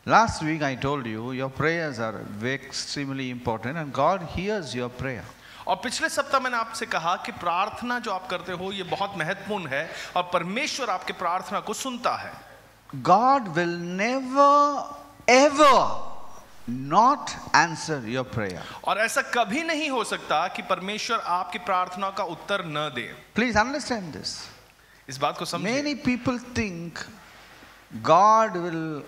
Last week I told you your prayers are extremely important and God hears your prayer. और पिछले सप्ताह मैंने आपसे कहा कि प्रार्थना जो आप करते हो ये बहुत महत्वपूर्ण है और परमेश्वर आपके प्रार्थना को सुनता है. God will never ever not answer your prayer. और ऐसा कभी नहीं हो सकता कि परमेश्वर आपकी प्रार्थना का उत्तर न दे. Please understand this. इस बात को समझिए. Many people think God will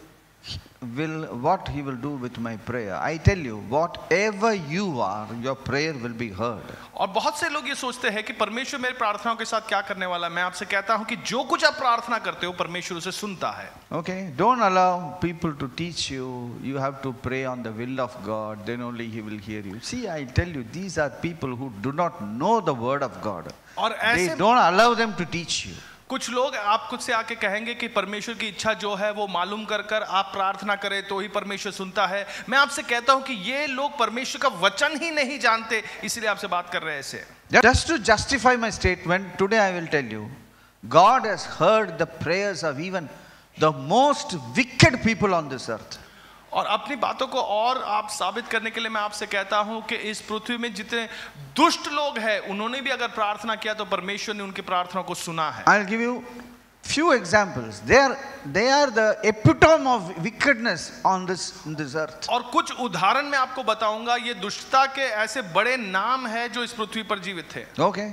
what he will do with my prayer. I tell you, whatever you are, your prayer will be heard. और बहुत से लोग ये सोचते हैं कि परमेश्वर मेरी प्रार्थनाओं के साथ क्या करने वाला है. मैं आपसे कहता हूं कि जो कुछ आप प्रार्थना करते हो परमेश्वर उसे सुनता है. Okay, don't allow people to teach you. You have to pray on the will of God, then only he will hear you. See, I tell you, these are people who do not know the word of God. और ऐसे They don't allow them to teach you. कुछ लोग आप खुद से आके कहेंगे कि परमेश्वर की इच्छा जो है वो मालूम कर कर आप प्रार्थना करें तो ही परमेश्वर सुनता है. मैं आपसे कहता हूं कि ये लोग परमेश्वर का वचन ही नहीं जानते, इसलिए आपसे बात कर रहे हैं ऐसे. Just to justify my statement, today I will tell you, God has heard the prayers of even the most wicked people on this earth. और अपनी बातों को और आप साबित करने के लिए मैं आपसे कहता हूं कि इस पृथ्वी में जितने दुष्ट लोग हैं उन्होंने भी अगर प्रार्थना किया तो परमेश्वर ने उनकी प्रार्थना को सुना है. I'll give you few examples. They are the epitome of wickedness on this earth. और कुछ उदाहरण मैं आपको बताऊंगा. ये दुष्टता के ऐसे बड़े नाम हैं जो इस पृथ्वी पर जीवित थे. Okay.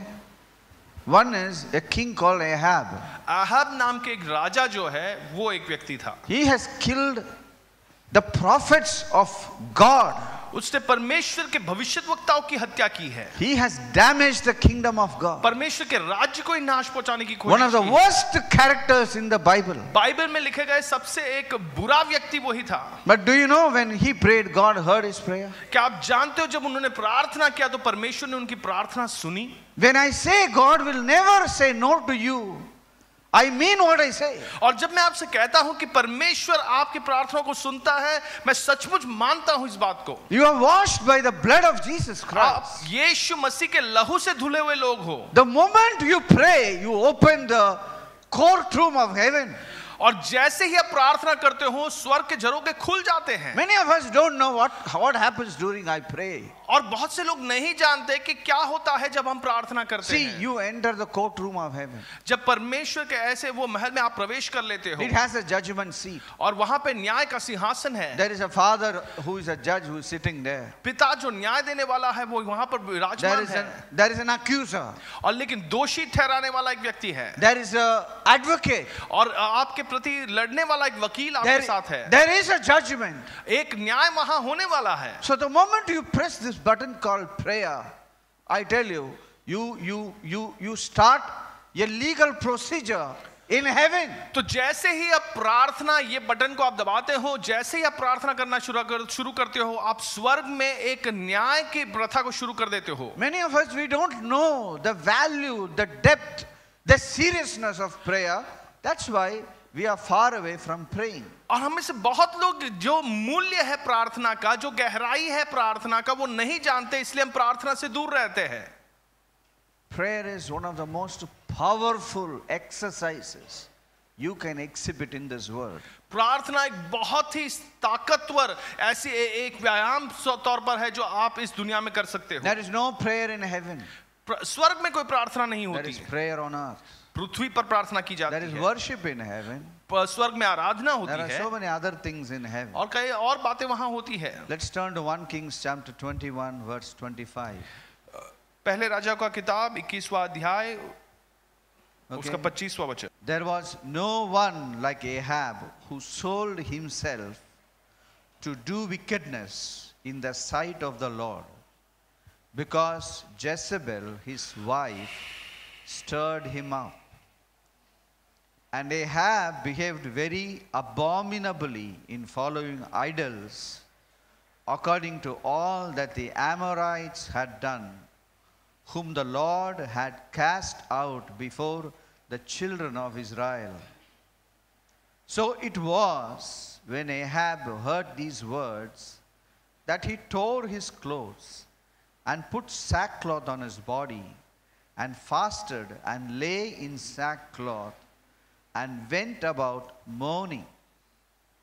One is a king called Ahab. आहब नाम के एक राजा जो है वो एक व्यक्ति था. He has killed the prophets of God. उसने परमेश्वर के भविष्यद्वक्ताओं की हत्या की है. He has damaged the kingdom of God. परमेश्वर के राज्य को ही नाश पहुंचाने की कोशिश की. One of the worst characters in the Bible. Bible में लिखे गए सबसे एक बुरा व्यक्ति वही था. But do you know when he prayed, God heard his prayer? क्या आप जानते हो जब उन्होंने प्रार्थना किया तो परमेश्वर ने उनकी प्रार्थना सुनी? When I say God will never say no to you, I mean what I say. और जब मैं आपसे कहता हूं कि परमेश्वर आपकी प्रार्थना को सुनता है, मैं सचमुच मानता हूं इस बात को. You are washed by the blood of Jesus Christ. आप यीशु मसीह के लहू से धुले हुए लोग हो. The moment you pray, you open the courtroom of heaven. और जैसे ही आप प्रार्थना करते हो स्वर्ग के झरोखे खुल जाते हैं. Many of us don't know what happens during I pray. और बहुत से लोग नहीं जानते कि क्या होता है जब हम प्रार्थना करते See, हैं. you enter the courtroom of heaven. जब परमेश्वर के ऐसे वो महल में आप प्रवेश कर लेते हो It has a judgment seat. और वहां पे न्याय का सिंहासन है. There is a father who is a judge who is sitting there. पिता जो न्याय देने वाला है वो वहां पर विराजमान है. There is an accuser. और लेकिन दोषी ठहराने वाला एक व्यक्ति है. There is a advocate. और आपके प्रति लड़ने वाला एक वकील आपके साथ है. There is a judgment. एक न्याय वहां होने वाला है. So the moment you press this button called prayer, I tell you, you start a legal procedure in heaven. तो जैसे ही आप प्रार्थना ये बटन को आप दबाते हो, जैसे ही आप प्रार्थना करना शुरू करते हो, आप स्वर्ग में एक न्याय की प्रथा को शुरू कर देते हो. Many of us, we don't know the value, the depth, the seriousness of prayer. That's why we are far away from praying. और हम में से बहुत लोग जो मूल्य है प्रार्थना का, जो गहराई है प्रार्थना का, वो नहीं जानते, इसलिए हम प्रार्थना से दूर रहते हैं. Prayer is one of the most powerful exercises you can exhibit in this world. प्रार्थना एक बहुत ही ताकतवर ऐसी एक व्यायाम तौर पर है जो आप इस दुनिया में कर सकते हो. There is no prayer in heaven. स्वर्ग में कोई प्रार्थना नहीं There होती is है. prayer on earth. पृथ्वी पर प्रार्थना की जाती There is है. worship in heaven. स्वर्ग में आराधना होती There are है so many other things in heaven. और कई और बातें वहां होती है. Let's turn to 1 Kings chapter 21 verse 25. पहले राजा का किताब 21वां अध्याय उसका 25वां वचन. There was no one like Ahab who sold himself to do wickedness in the sight of the Lord, because Jezebel his wife stirred him up. And Ahab behaved very abominably in following idols, according to all that the Amorites had done, whom the Lord had cast out before the children of Israel. So it was, when Ahab heard these words, that he tore his clothes and put sackcloth on his body, and fasted and lay in sackcloth, and went about mourning.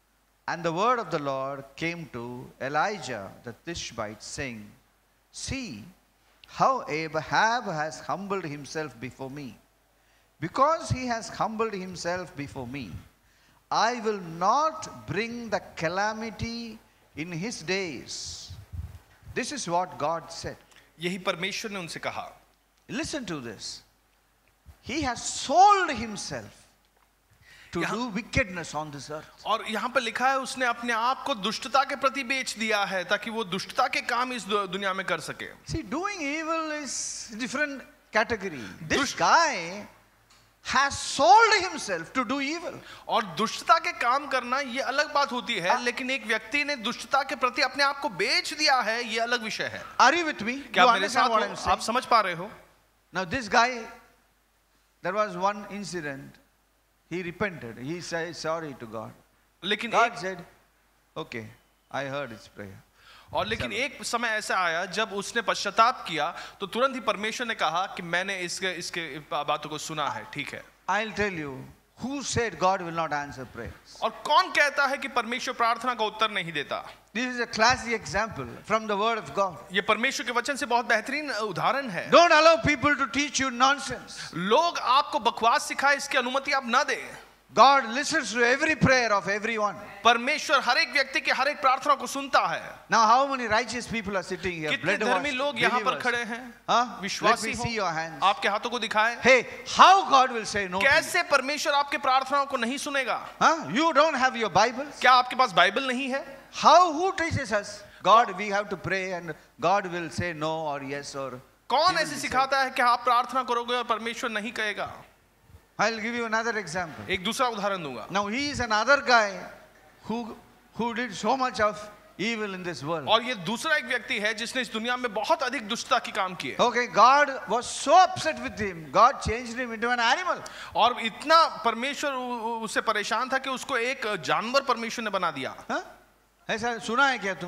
And the word of the Lord came to Elijah the Tishbite, saying, See how Ahab has humbled himself before me. Because he has humbled himself before me, I will not bring the calamity in his days. This is what God said. यही परमेश्वर ने उनसे कहा. Listen to this. He has sold himself to do wickedness on this earth. और यहाँ पर लिखा है उसने अपने आप को दुष्टता के प्रति बेच दिया है ताकि वो दुष्टता के काम इस दुनिया में कर सके. See, doing evil is different category. This guy has sold himself to do evil. और दुष्टता के काम करना ये अलग बात होती है, लेकिन एक व्यक्ति ने दुष्टता के प्रति अपने आप को बेच दिया है, ये अलग विषय है. Are you with me? क्या आप मेरे साथ हो? आप समझ पा रहे हो? Now this guy, there was one incident. He repented. He said sorry to God. लेकिन God said, okay, I heard his prayer. और लेकिन एक समय ऐसा आया जब उसने पश्चाताप किया तो तुरंत ही परमेश्वर ने कहा कि मैंने इसके बातों को सुना है. ठीक है. I'll tell you who said God will not answer prayers. और कौन कहता है कि परमेश्वर प्रार्थना का उत्तर नहीं देता? This is a classic example from the word of God. ये परमेश्वर के वचन से बहुत बेहतरीन उदाहरण है. Don't allow people to teach you nonsense. लोग आपको बकवास सिखाए इसकी अनुमति आप ना दें. God listens to every prayer of everyone. परमेश्वर हर एक व्यक्ति की हर एक प्रार्थना को सुनता है. Now how many righteous people are sitting here? कितने धर्मी लोग यहाँ पर खड़े हैं? विश्वासी हो? See your hands. आपके हाथों को दिखाएं. Hey, how God will say no? कैसे परमेश्वर आपके प्रार्थनाओं को नहीं सुनेगा? You don't have your Bibles? क्या आपके पास बाइबल नहीं है? Who teaches us? God, we have to pray and God will say no or yes or. कौन ऐसे सिखाता है कि आप प्रार्थना करोगे और परमेश्वर नहीं कहेगा? I'll give you another example. एक दूसरा उदाहरण दूंगा. Now he is another guy who did so much of evil in this world. और ये दूसरा एक व्यक्ति है जिसने इस दुनिया में बहुत अधिक दुष्टता की काम किए. Okay, God was so upset with him. God changed him into an animal. और इतना परमेश्वर उससे परेशान था कि उसको एक जानवर परमेश्वर ने बना दिया. ऐसा सुना है क्या तुम?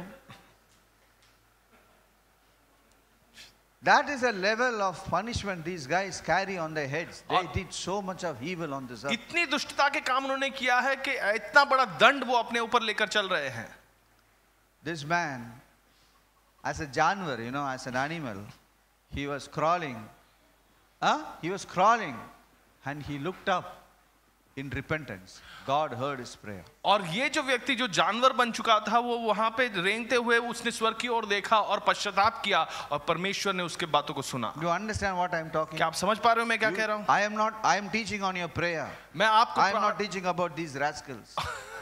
That is a level of punishment these guys carry on their heads. They did so much of evil on this earth. इतनी दुष्टता के काम उन्होंने किया है कि इतना बड़ा दंड वो अपने ऊपर लेकर चल रहे हैं. This man, as a जानवर, as an animal, he was crawling. He was crawling and he looked up in repentance. God heard his prayer. और ये जो व्यक्ति जो जानवर बन चुका था वो वहां पे रेंगते हुए उसने स्वर्ग की ओर देखा और पश्चाताप किया और परमेश्वर ने उसके बातों को सुना. Do you understand what I am talking? क्या आप समझ पा रहे हो मैं क्या कह रहा हूँ? I am teaching on your prayer. मैं आपको I am not teaching about these rascals.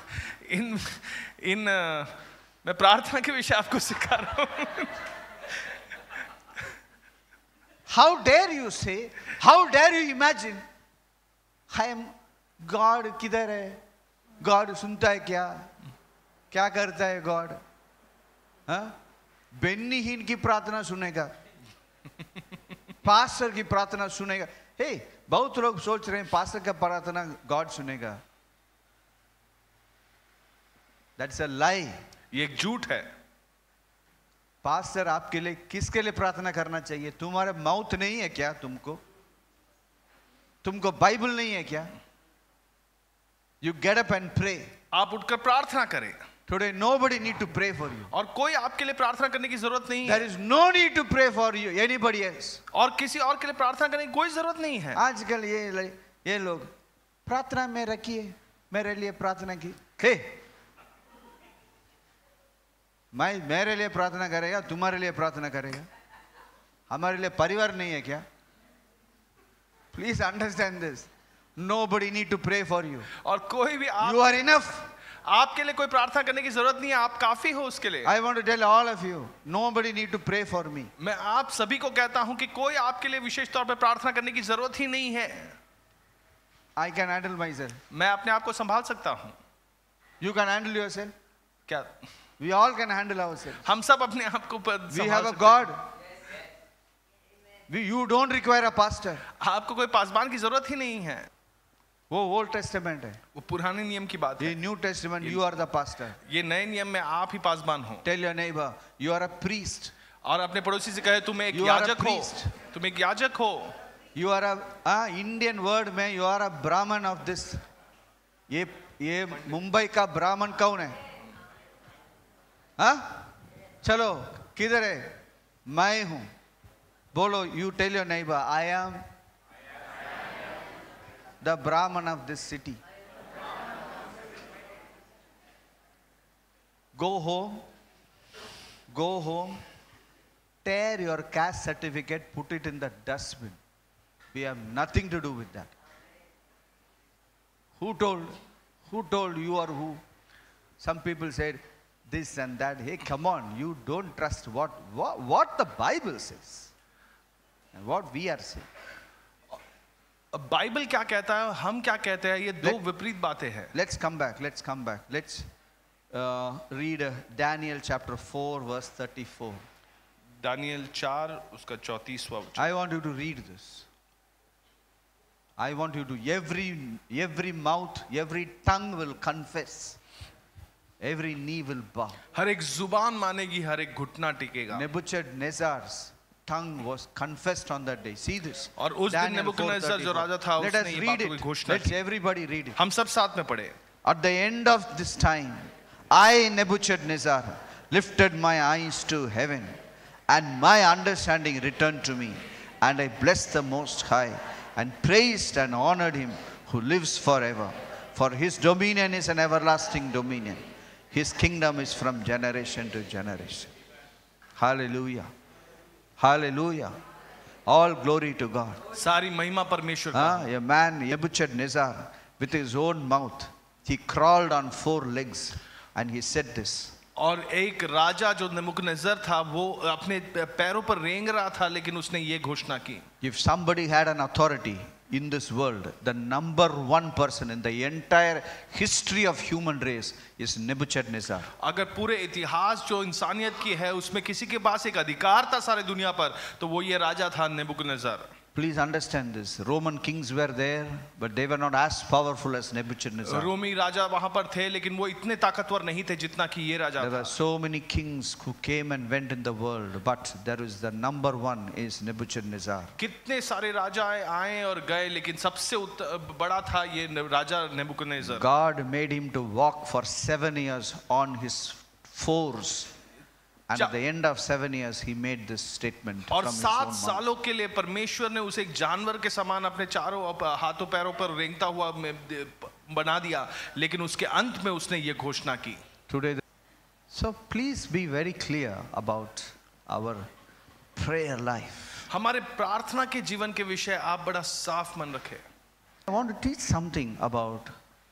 मैं प्रार्थना के विषय आपको सिखा रहा हूँ. How dare you say? How dare you imagine? I am God किधर है? God सुनता है क्या करता है God? बेन्नीहीन की प्रार्थना सुनेगा, पास्टर की प्रार्थना सुनेगा. हे, बहुत लोग सोच रहे हैं पास्टर का प्रार्थना God सुनेगा. That's a lie. ये एक झूठ है. पास्टर आपके लिए किसके लिए प्रार्थना करना चाहिए? तुम्हारा माउथ नहीं है क्या? तुमको बाइबल नहीं है क्या? You get up and pray. आप उठकर प्रार्थना करें. Today nobody need to pray for you. और कोई आपके लिए प्रार्थना करने की जरूरत नहीं है. There is no need to pray for you anybody else. और किसी और के लिए प्रार्थना करने की कोई जरूरत नहीं है. आजकल ये लोग प्रार्थना में रखिए, मेरे लिए प्रार्थना की. हे, मेरे लिए प्रार्थना करेगा, तुम्हारे लिए प्रार्थना करेगा? हमारे लिए परिवार नहीं है क्या? Please understand this. Nobody need to pray for you. और कोई भी You are enough. आपके लिए कोई प्रार्थना करने की जरूरत नहीं है. आप काफी हो उसके लिए. I want to tell all of you, nobody need to pray for me. मैं आप सभी को कहता हूं कि कोई आपके लिए विशेष तौर पर प्रार्थना करने की जरूरत ही नहीं है. I can handle myself. मैं अपने आप को संभाल सकता हूं. You can handle yourself. क्या? We all can handle ourselves. हम सब अपने आप को We have a God. You don't require a pastor. आपको कोई पासबान की जरूरत ही नहीं है. वो ओल्ड टेस्टामेंट है, वो पुराने नियम की बात है. ये new testament, you are the pastor. ये नए नियम में आप ही पासबान हो. Tell your neighbour you are a priest. और अपने पड़ोसी से कहे तुम एक याजक हो. तुम एक याजक हो. You are a Indian word में you are a Brahmin of this. ये ये मुंबई का ब्राह्मण कौन है? हाँ, चलो किधर है? मैं हूं। बोलो, you tell your neighbour, I am the Brahmin of this city. Go home, tear your caste certificate, put it in the dustbin. We have nothing to do with that. Who told you or who? Some people said this and that. Hey, come on, you don't trust what the Bible says and what we are saying. Bible क्या कहता है, हम क्या कहते हैं, ये दो विपरीत बातें हैं. Let's come back. Let's read Daniel chapter 4 verse 34. Daniel 4 उसका 34वां वचन. I want you to read this. I want you to, every mouth, every tongue will confess, every knee will bow. हर एक जुबान मानेगी, हर एक घुटना टिकेगा. Nebuchadnezzar's tongue was confessed on that day. See this. और उस दिन नेबुकदनेस्सर जो राजा था, Let उसने us ये read बातों की it. घोषणा Let's की. everybody read it. हम सब साथ में पढ़े. At the end of this time, I, Nebuchadnezzar, lifted my eyes to heaven, and my understanding returned to me, and I blessed the Most High, and praised and honored him who lives forever. For his dominion is an everlasting dominion. His kingdom is from generation to generation. Hallelujah. Hallelujah. All glory to God. सारी महिमा परमेश्वर का. A man, Nebuchadnezzar, with his own mouth, he crawled on 4 legs and he said this. और एक राजा जो Nebuchadnezzar था, वो अपने पैरों पर रेंग रहा था, लेकिन उसने ये घोषणा की. If somebody had an authority in this world, the number 1 person in the entire history of human race is Nebuchadnezzar. अगर पूरे इतिहास जो इंसानियत की है उसमें किसी के पास एक अधिकार था सारे दुनिया पर, तो वो ये राजा था Nebuchadnezzar. Please understand this. Roman kings were there, but they were not as powerful as Nebuchadnezzar. रोमी राजा वहां पर थे, लेकिन वो इतने ताकतवर नहीं थे जितना कि ये राजा There था. were so many kings who came and went in the world, but there is the number 1 is Nebuchadnezzar. कितने सारे राजा आए और गए, लेकिन सबसे बड़ा था ये राजा Nebuchadnezzar. God made him to walk for 7 years on his 4s. And at the end of 7 years, he made this statement. और from his 7 own mouth. सालों के लिए परमेश्वर ने उसे एक जानवर के समान अपने चारों हाथों पैरों पर रेंगता हुआ बना दिया, लेकिन उसके अंत में उसने ये घोषणा की. Today, so please be very clear about our prayer life. हमारे प्रार्थना के जीवन के विषय आप बड़ा साफ मन रखें. I want to teach something about.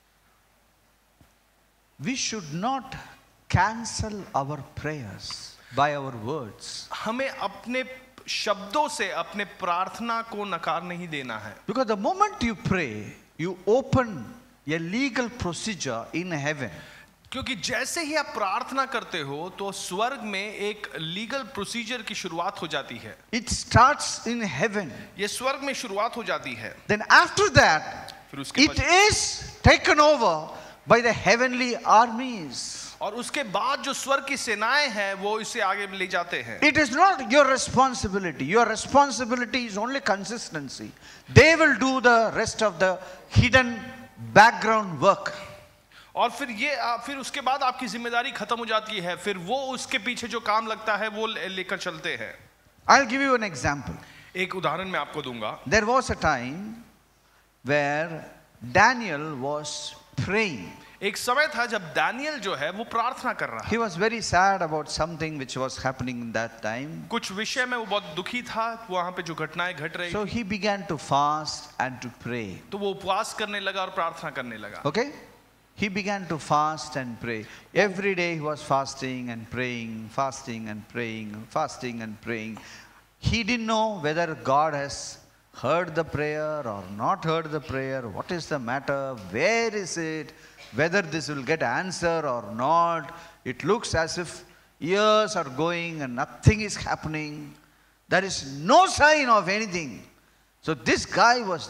We should not cancel our prayers by our words. हमें अपने शब्दों से अपने प्रार्थना को नकार नहीं देना है. Because the moment you pray, you open a legal procedure in heaven. क्योंकि जैसे ही आप प्रार्थना करते हो तो स्वर्ग में एक लीगल प्रोसीजर की शुरुआत हो जाती है. It starts in heaven. ये स्वर्ग में शुरुआत हो जाती है. Then after that, फिर उसके it is taken over by the heavenly armies. और उसके बाद जो स्वर्ग की सेनाएं हैं वो इसे आगे ले जाते हैं. It is not your responsibility. Your responsibility is only consistency. They will do the rest of the hidden background work. और फिर उसके बाद आपकी जिम्मेदारी खत्म हो जाती है. फिर वो उसके पीछे जो काम लगता है वो लेकर चलते हैं. I'll give you an example. एक उदाहरण मैं आपको दूंगा. There was a time where Daniel was praying. एक समय था जब दानियल जो है वो प्रार्थना कर रहा. He was very sad about something which was happening in that time. कुछ विषय में वो बहुत दुखी था, वहां पे जो घटनाएं घट रही. So he began to fast and to pray. तो वो उपवास करने लगा और प्रार्थना करने लगा. Okay? He began to fast and pray. Every day he was fasting and praying, fasting and praying, fasting and praying. He didn't know whether God has heard the prayer or not heard the prayer. What is the matter? Where is it? Whether this will get answer or not. It looks as if years are going and nothing is happening. There is no sign of anything. So this guy was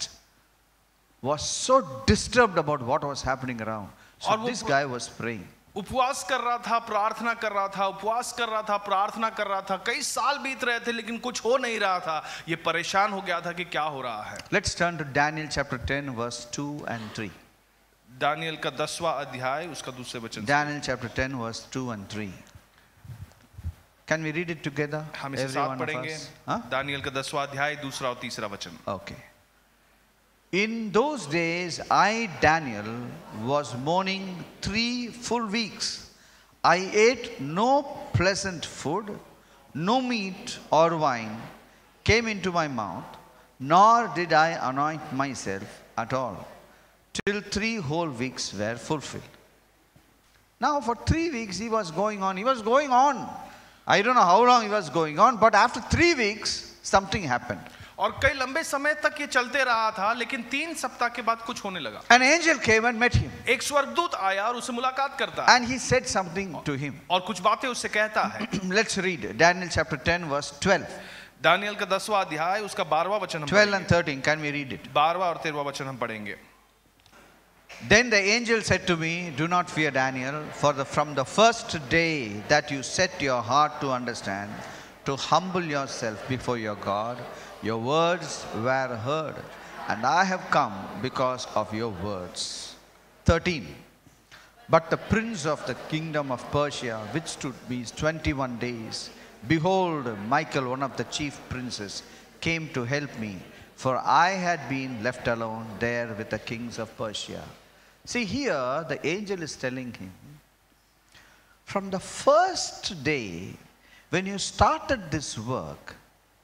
so disturbed about what was happening around. So this guy was praying. उपवास कर रहा था, प्रार्थना कर रहा था, उपवास कर रहा था, प्रार्थना कर रहा था. कई साल बीत रहे थे लेकिन कुछ हो नहीं रहा था. ये परेशान हो गया था कि क्या हो रहा है. Let's turn to Daniel chapter 10 verse 2 and 3. Daniel का 10वां अध्याय उसका दूसरे वचन से। Daniel chapter 10 verse 2 and 3. Can we read it together? हम इसे Every साथ one of पढ़ेंगे। us? Huh? दानियल का 10वां अध्याय दूसरा और तीसरा वचन। Okay. In those days, I, Daniel, was mourning 3 full weeks. I ate no pleasant food, no meat or wine came into my mouth, nor did I anoint myself at all, till 3 whole weeks were fulfilled. Now, for 3 weeks, he was going on. I don't know how long he was going on, but after 3 weeks, something happened. और कई लंबे समय तक ये चलते रहा था, लेकिन 3 सप्ताह के बाद कुछ होने लगा। An angel came and met him. एक स्वर्गदूत आया और उससे मुलाकात करता है। And he said something to him. और कुछ बातें उससे कहता है। Let's read Daniel chapter 10 verse 12. Daniel का 10वां अध्याय उसका 12वां वचन हम 12 and 13. Can we read it? 12वां और 13वां वचन हम पढ़ेंगे। Then the angel said to me, do not fear, Daniel, for from the first day that you set your heart to understand, to humble yourself before your God, your words were heard, and I have come because of your words. 13. But the prince of the kingdom of Persia withstood me 21 days. Behold, Michael, one of the chief princes, came to help me, for I had been left alone there with the kings of Persia. See, here the angel is telling him, from the first day when you started this work,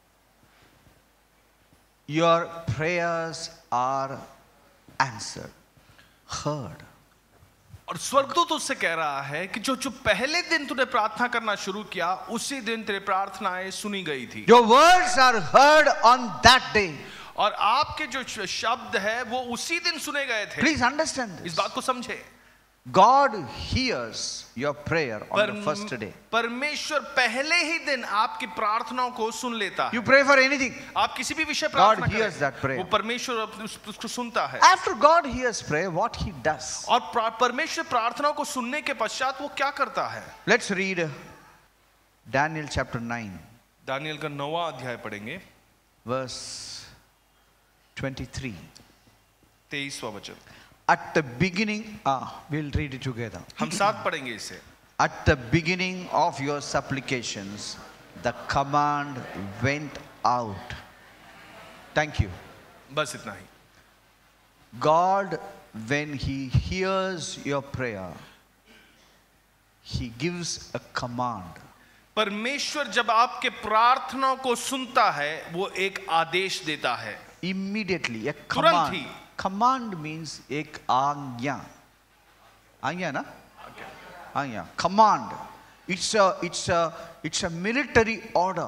your prayers are answered, heard. और स्वर्गदूत उससे कह रहा है कि जो पहले दिन तूने प्रार्थना करना शुरू किया, उसी दिन तेरी प्रार्थनाएं सुनी गई थी। Your words are heard on that day. और आपके जो शब्द है वो उसी दिन सुने गए थे। Please understand इस this. बात को समझे। God hears your prayer on the first day. परमेश्वर पहले ही दिन आपकी प्रार्थनाओं को सुन लेता है। You pray for anything. आप किसी भी विषय God प्रार्थना hears करें, that prayer. वो परमेश्वर उसको सुनता है। After God hears prayer, what he does? और परमेश्वर प्रार्थनाओं को सुनने के पश्चात वो क्या करता है? Let's read Daniel chapter 9. Daniel का 9वां अध्याय पढ़ेंगे, verse 23. 23वां वचन। At the beginning, we'll read it together. हम साथ पढ़ेंगे इसे। At the beginning of your supplications, the command went out. Thank you. बस इतना ही। God, when he hears your prayer, he gives a command. परमेश्वर जब आपके प्रार्थनाओं को सुनता है, वो एक आदेश देता है। Immediately, a तुरंत command. ही। Command means एक आज्ञा. आज्ञा ना? आज्ञा. Command. It's a military order.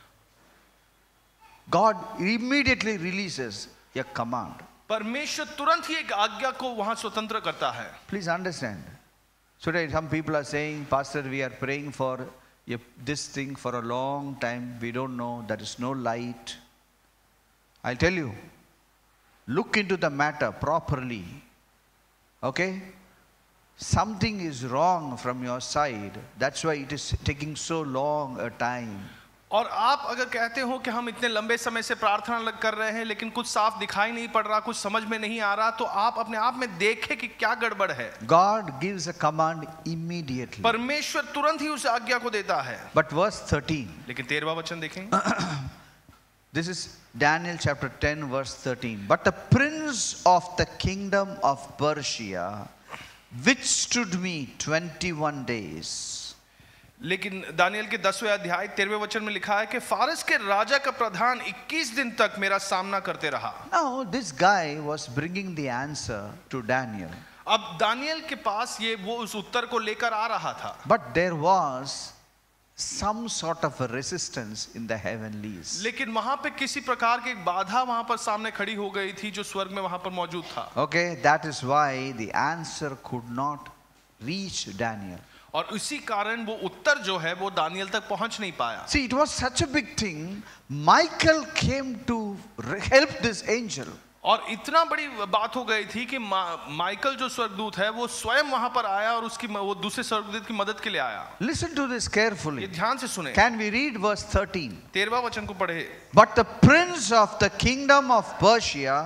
God immediately releases a command. परमेश्वर तुरंत ही एक आज्ञा को वहां स्वतंत्र करता है। Please understand. Today some people are saying, Pastor, we are praying for this thing for a long time. We don't know. There is no light. I'll tell you. Look into the matter properly. Okay? Something is wrong from your side. That's why it is taking so long a time. और आप अगर कहते हो कि हम इतने लंबे समय से प्रार्थना कर रहे हैं, लेकिन कुछ साफ दिखाई नहीं पड़ रहा, कुछ समझ में नहीं आ रहा, तो आप अपने आप में देखें कि क्या गड़बड़ है। God gives a command immediately. परमेश्वर तुरंत ही उस आज्ञा को देता है। But verse 13. लेकिन 13वां वचन देखें। This is Daniel chapter 10 verse 13. But the prince of the kingdom of Persia withstood me 21 days. लेकिन दानियल के 10वें अध्याय 13वें वचन में लिखा है कि फारस के राजा का प्रधान 21 दिन तक मेरा सामना करते रहा। Now this guy was bringing the answer to Daniel. अब दानियल के पास वो उस उत्तर को लेकर आ रहा था। But there was some sort of a resistance in the heavenlies. लेकिन वहां पे किसी प्रकार की एक बाधा वहां पर सामने खड़ी हो गई थी जो स्वर्ग में वहां पर मौजूद था। Okay, that is why the answer could not reach Daniel. और इसी कारण वो उत्तर जो है वो दानियल तक पहुंच नहीं पाया। See, it was such a big thing. Michael came to help this angel. और इतना बड़ी बात हो गई थी कि माइकल जो स्वर्गदूत है वो स्वयं वहां पर आया और उसकी वो दूसरे स्वर्गदूत की मदद के लिए आया। Listen to this carefully. ये ध्यान से सुने। Can we read verse 13? 13वां वचन को पढ़े। But the prince of the kingdom of Persia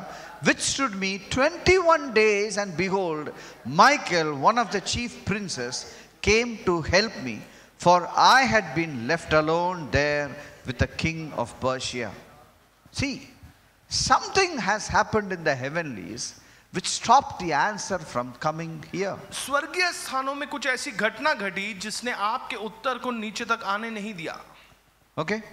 withstood me 21 days, and behold, Michael, one of the chief princes, came to help me, for I had been left alone there with the king of Persia. See, something has happened in the heavenlies which stopped the answer from coming here. स्वर्गीय स्थानों में कुछ ऐसी घटना घटी जिसने आपके उत्तर को नीचे तक आने नहीं दिया. Okay?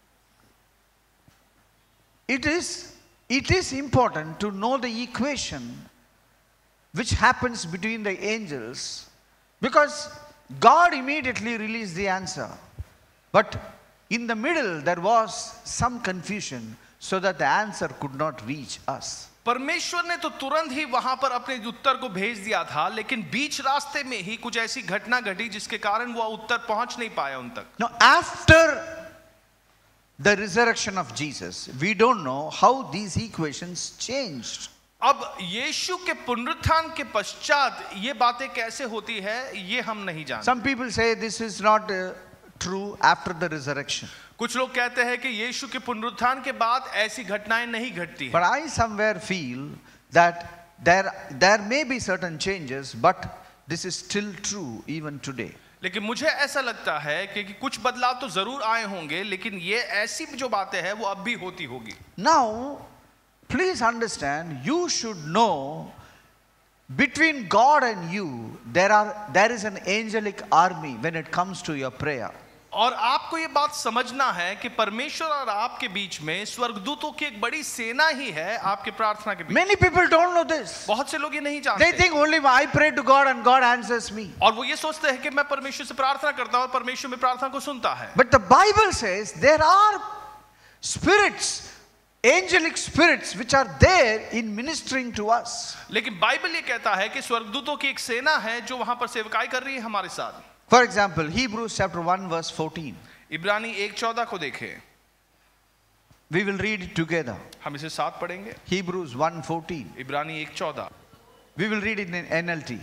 It is important to know the equation which happens between the angels, because God immediately released the answer. But in the middle there was some confusion so that the answer could not reach us. परमेश्वर ने तो तुरंत ही वहां पर अपने उत्तर को भेज दिया था, लेकिन बीच रास्ते में ही कुछ ऐसी घटना घटी जिसके कारण वो उत्तर पहुंच नहीं पाया उन तक. Now, after the resurrection of Jesus, we don't know how these equations changed. अब यीशु के पुनरुत्थान के पश्चात ये बातें कैसे होती है ये हम नहीं जानते. Some people say this is not true after the resurrection. कुछ लोग कहते हैं कि यीशु के पुनरुत्थान के बाद ऐसी घटनाएं नहीं घटती हैं. But I somewhere feel that there may be certain changes, but this is still true even today. लेकिन मुझे ऐसा लगता है कि कुछ बदलाव तो जरूर आए होंगे, लेकिन ये ऐसी जो बातें हैं वो अब भी होती होगी. Now, please understand, you should know between God and you there is an angelic army when it comes to your prayer. और आपको ये बात समझना है कि परमेश्वर और आपके बीच में स्वर्गदूतों की एक बड़ी सेना ही है आपके प्रार्थना के बीच. Many people don't know this. बहुत से लोग ये नहीं जानते. They think only I pray to God and God answers me. और वो ये सोचते हैं कि मैं परमेश्वर से प्रार्थना करता हूं और परमेश्वर मेरी प्रार्थना को सुनता है. But the Bible says there are spirits, angelic spirits, which are there in ministering to us. लेकिन बाइबल ये कहता है कि स्वर्गदूतों की एक सेना है जो वहां पर सेवकाई कर रही है हमारे साथ. For example, Hebrews chapter 1 verse 14. इब्रानी 1:14 को देखें. We will read it together. हम इसे साथ पढ़ेंगे. Hebrews 1:14. इब्रानी 1:14. We will read it in NLT.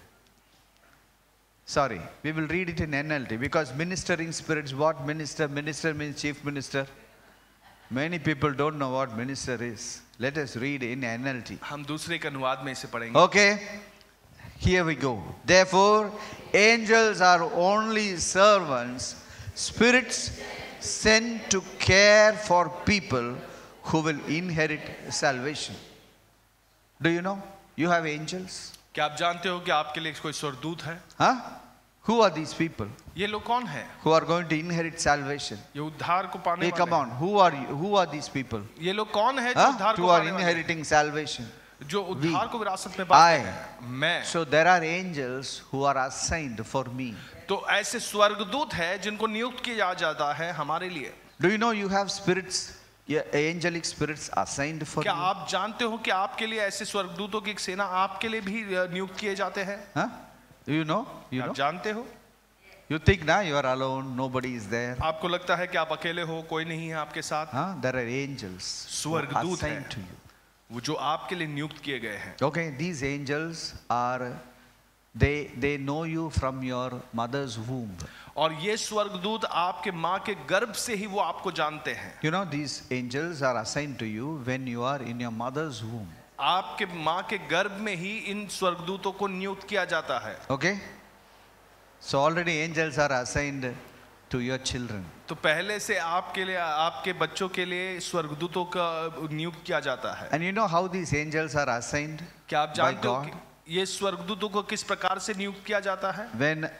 Sorry, we will read it in NLT, because ministering spirits, what minister? Minister means chief minister. Many people don't know what minister is. Let us read in NLT. हम दूसरे के अनुवाद में इसे पढ़ेंगे. Okay. Here we go. Therefore, angels are only servants, spirits sent to care for people who will inherit salvation. Do you know? You have angels. क्या आप जानते हो कि आपके लिए कोई स्वर्गदूत है? Huh? Who are these people ये लोग कौन हैं? who are going to inherit salvation? ये उद्धार को पाने Hey, वाले come on. Who are you? Who are these people? ये लोग कौन हैं जो Huh? उद्धार Who को are पाने वाले हैं? inheriting salvation? जो उद्धार को विरासत में I. पाते हैं. मैं. So there are angels who are assigned for me. तो ऐसे स्वर्गदूत हैं जिनको नियुक्त किया जाता है हमारे लिए. Do you know you have spirits, angelic spirits assigned for क्या you? आप जानते हो कि आपके लिए ऐसे स्वर्गदूतों की एक सेना आपके लिए भी नियुक्त किए जाते हैं? Huh? Do you know? You आप know? जानते हो? You think now you are alone, nobody is there. आपको लगता है कि आप अकेले हो, कोई नहीं है आपके साथ. Huh? There are angels who are स्वर्गदूत assigned हैं to you. वो जो आपके लिए नियुक्त किए गए हैं. Okay, these angels are, they know you from your mother's womb. और ये स्वर्गदूत आपके माँ के गर्भ से ही वो आपको जानते हैं. You know, these angels are assigned to you when you are in your mother's womb. आपके माँ के गर्भ में ही इन स्वर्गदूतों को नियुक्त किया जाता है. Okay? So already angels are assigned to your children. तो पहले से आपके लिए, आपके बच्चों के लिए स्वर्गदूतों का नियुक्त किया जाता है. And you know how these angels are assigned? क्या आप by जानते हो God? कि ये स्वर्गदूतों को किस प्रकार से नियुक्त किया जाता है?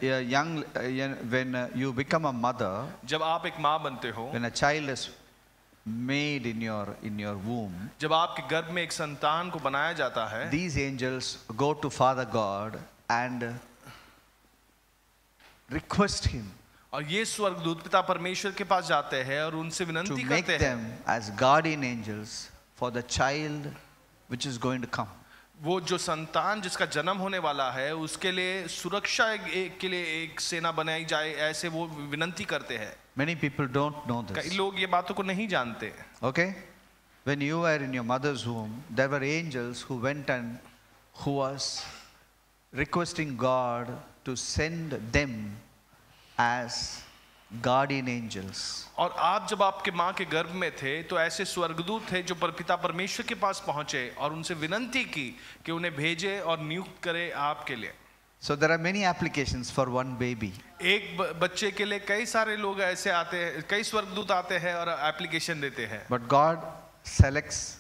When you become a mother, जब आप एक माँ बनते हो, when a child is made in your womb, जब आपके गर्भ में एक संतान को बनाया जाता है, these angels go to Father God and request him और ये स्वर्गदूत पिता परमेश्वर के पास जाते हैं और उनसे to विनती make करते हैं them as guardian angels for the child which is going to come. वो जो संतान जिसका जन्म होने वाला है उसके लिए सुरक्षा के लिए एक सेना बनाई जाए, ऐसे वो विनती करते हैं. Many people don't know कई this. लोग ये बातों को नहीं जानते. Okay? When you were in your mother's womb, there were angels who went and who was requesting God to send them as guardian angels. और आप जब आपके माँ के गर्भ में थे तो ऐसे स्वर्गदूत थे जो पिता परमेश्वर के पास पहुंचे और उनसे विनती की कि उन्हें भेजे और नियुक्त करे आपके लिए. So there are many applications for one baby. एक बच्चे के लिए कई सारे लोग ऐसे आते हैं, कई स्वर्गदूत आते हैं और एप्लीकेशन देते हैं. But God selects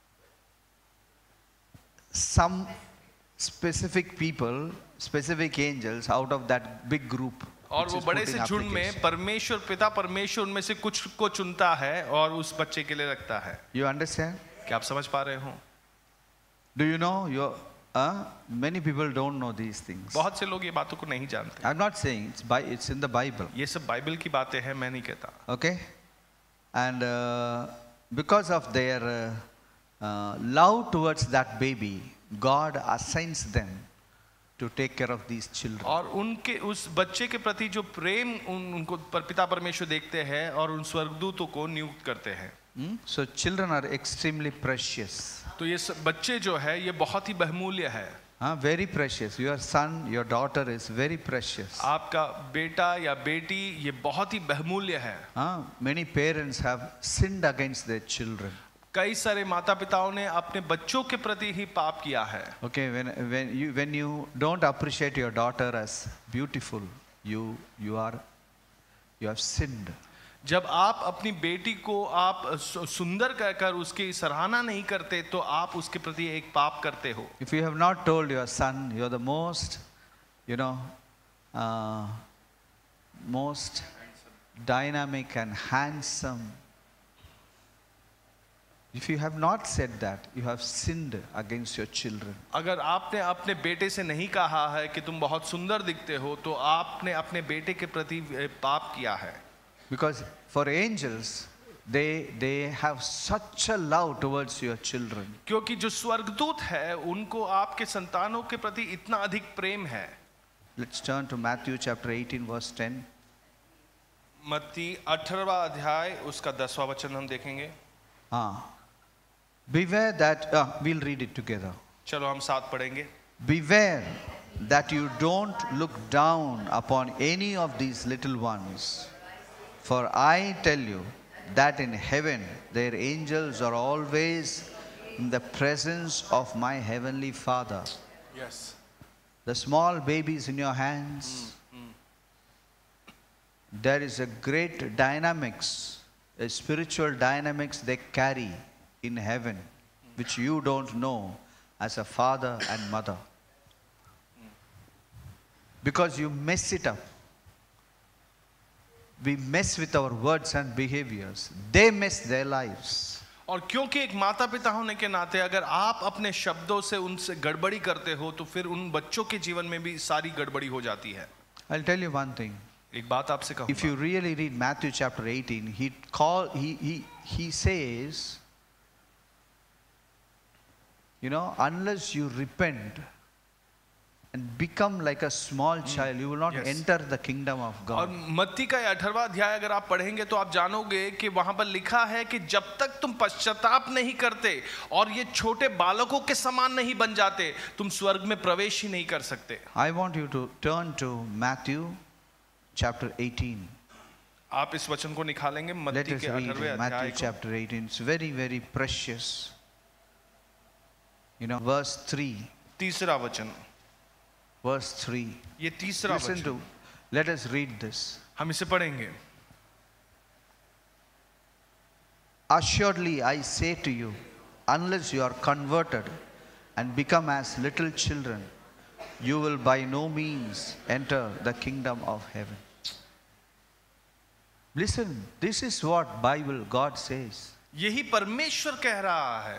some specific people, specific angels out of that big group. और वो बड़े से झुंड में परमेश्वर पिता परमेश्वर उनमें से कुछ को चुनता है और उस बच्चे के लिए रखता है. You understand? क्या आप समझ पा रहे हो? Do you know many people don't know these things. बहुत से लोग ये बातों को नहीं जानते. I'm not saying it's in the Bible. ये सब बाइबल की बातें हैं, मैं नहीं कहता. Okay? And because of their love towards that baby, God assigns them to take care of these children. और उनके उस बच्चे के प्रति जो प्रेम उनको पिता परमेश्वर देखते हैं और उन स्वर्गदूतों को नियुक्त करते हैं. So children are extremely precious. तो ये बच्चे जो है ये बहुत ही बहुमूल्य है. Very precious. Your son, your daughter is very precious. आपका बेटा या बेटी ये बहुत ही बहुमूल्य है. Many parents have sinned against their children. कई सारे माता पिताओं ने अपने बच्चों के प्रति ही पाप किया है. Okay, when you don't appreciate your daughter as beautiful, you have sinned. जब आप अपनी बेटी को आप सुंदर कहकर उसकी सराहना नहीं करते तो आप उसके प्रति एक पाप करते हो. If you have not told your son you are the most, most dynamic and handsome, if you have not said that, you have sinned against your children. अगर आपने अपने बेटे से नहीं कहा है कि तुम बहुत सुंदर दिखते हो तो आपने अपने बेटे के प्रति पाप किया है. Because for angels, they have such a love towards your children. क्योंकि जो स्वर्गदूत है उनको आपके संतानों के प्रति इतना अधिक प्रेम है. Let's turn to Matthew chapter 18 verse 10. मत्ती 18वां अध्याय उसका 10वां वचन हम देखेंगे. Beware that we'll read it together. चलो हम साथ पढ़ेंगे. Beware that you don't look down upon any of these little ones. For I tell you that in heaven their angels are always in the presence of my heavenly Father. Yes. The small babies in your hands, there is a great dynamics, a spiritual dynamics they carry in heaven, which you don't know as a father and mother. Because you mess it up. We mess with our words and behaviors. They mess their lives. और क्योंकि एक माता पिता होने के नाते अगर आप अपने शब्दों से उनसे गड़बड़ी करते हो तो फिर उन बच्चों के जीवन में भी सारी गड़बड़ी हो जाती है. I'll tell you one thing. एक बात आपसे कहूंगा. If you really read Matthew chapter 18, he says, unless you repent and become like a small child, you will not enter the kingdom of God. और मत्ती का 18वां अध्याय अगर आप पढ़ेंगे तो आप जानोगे कि वहां पर लिखा है कि जब तक तुम पश्चाताप नहीं करते और ये छोटे बालकों के समान नहीं बन जाते तुम स्वर्ग में प्रवेश ही नहीं कर सकते. I want you to turn to Matthew chapter 18. आप इस वचन को निकालेंगे Let मत्ती us के read 18वें Matthew अध्याय को. chapter 18. It's very, very precious. Verse 3. तीसरा वचन. Verse 3. ये तीसरा Listen वचन. to. Let us read this. हम इसे पढ़ेंगे. Assuredly I say to you, unless you are converted and become as little children, you will by no means enter the kingdom of heaven. Listen, this is what Bible God says. यही परमेश्वर कह रहा है.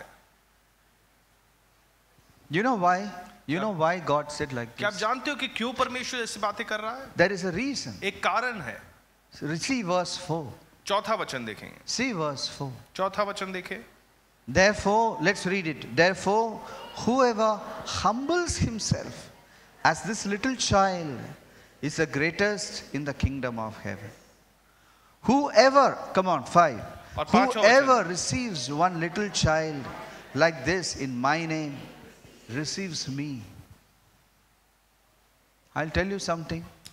You know why? You know why God said like क्या आप this? जानते हो कि क्यों परमेश्वर ऐसी बातें कर रहा है? There is a reason. एक कारण है. See verse 4. चौथा वचन देखेंगे. See verse 4. चौथा वचन देखें. Therefore, let's read it. Therefore, whoever humbles himself as this little child is the greatest in the kingdom of heaven. Whoever, come on, 5. और पांचवा Whoever receives one little child like this in my name receives me. I'll tell you something.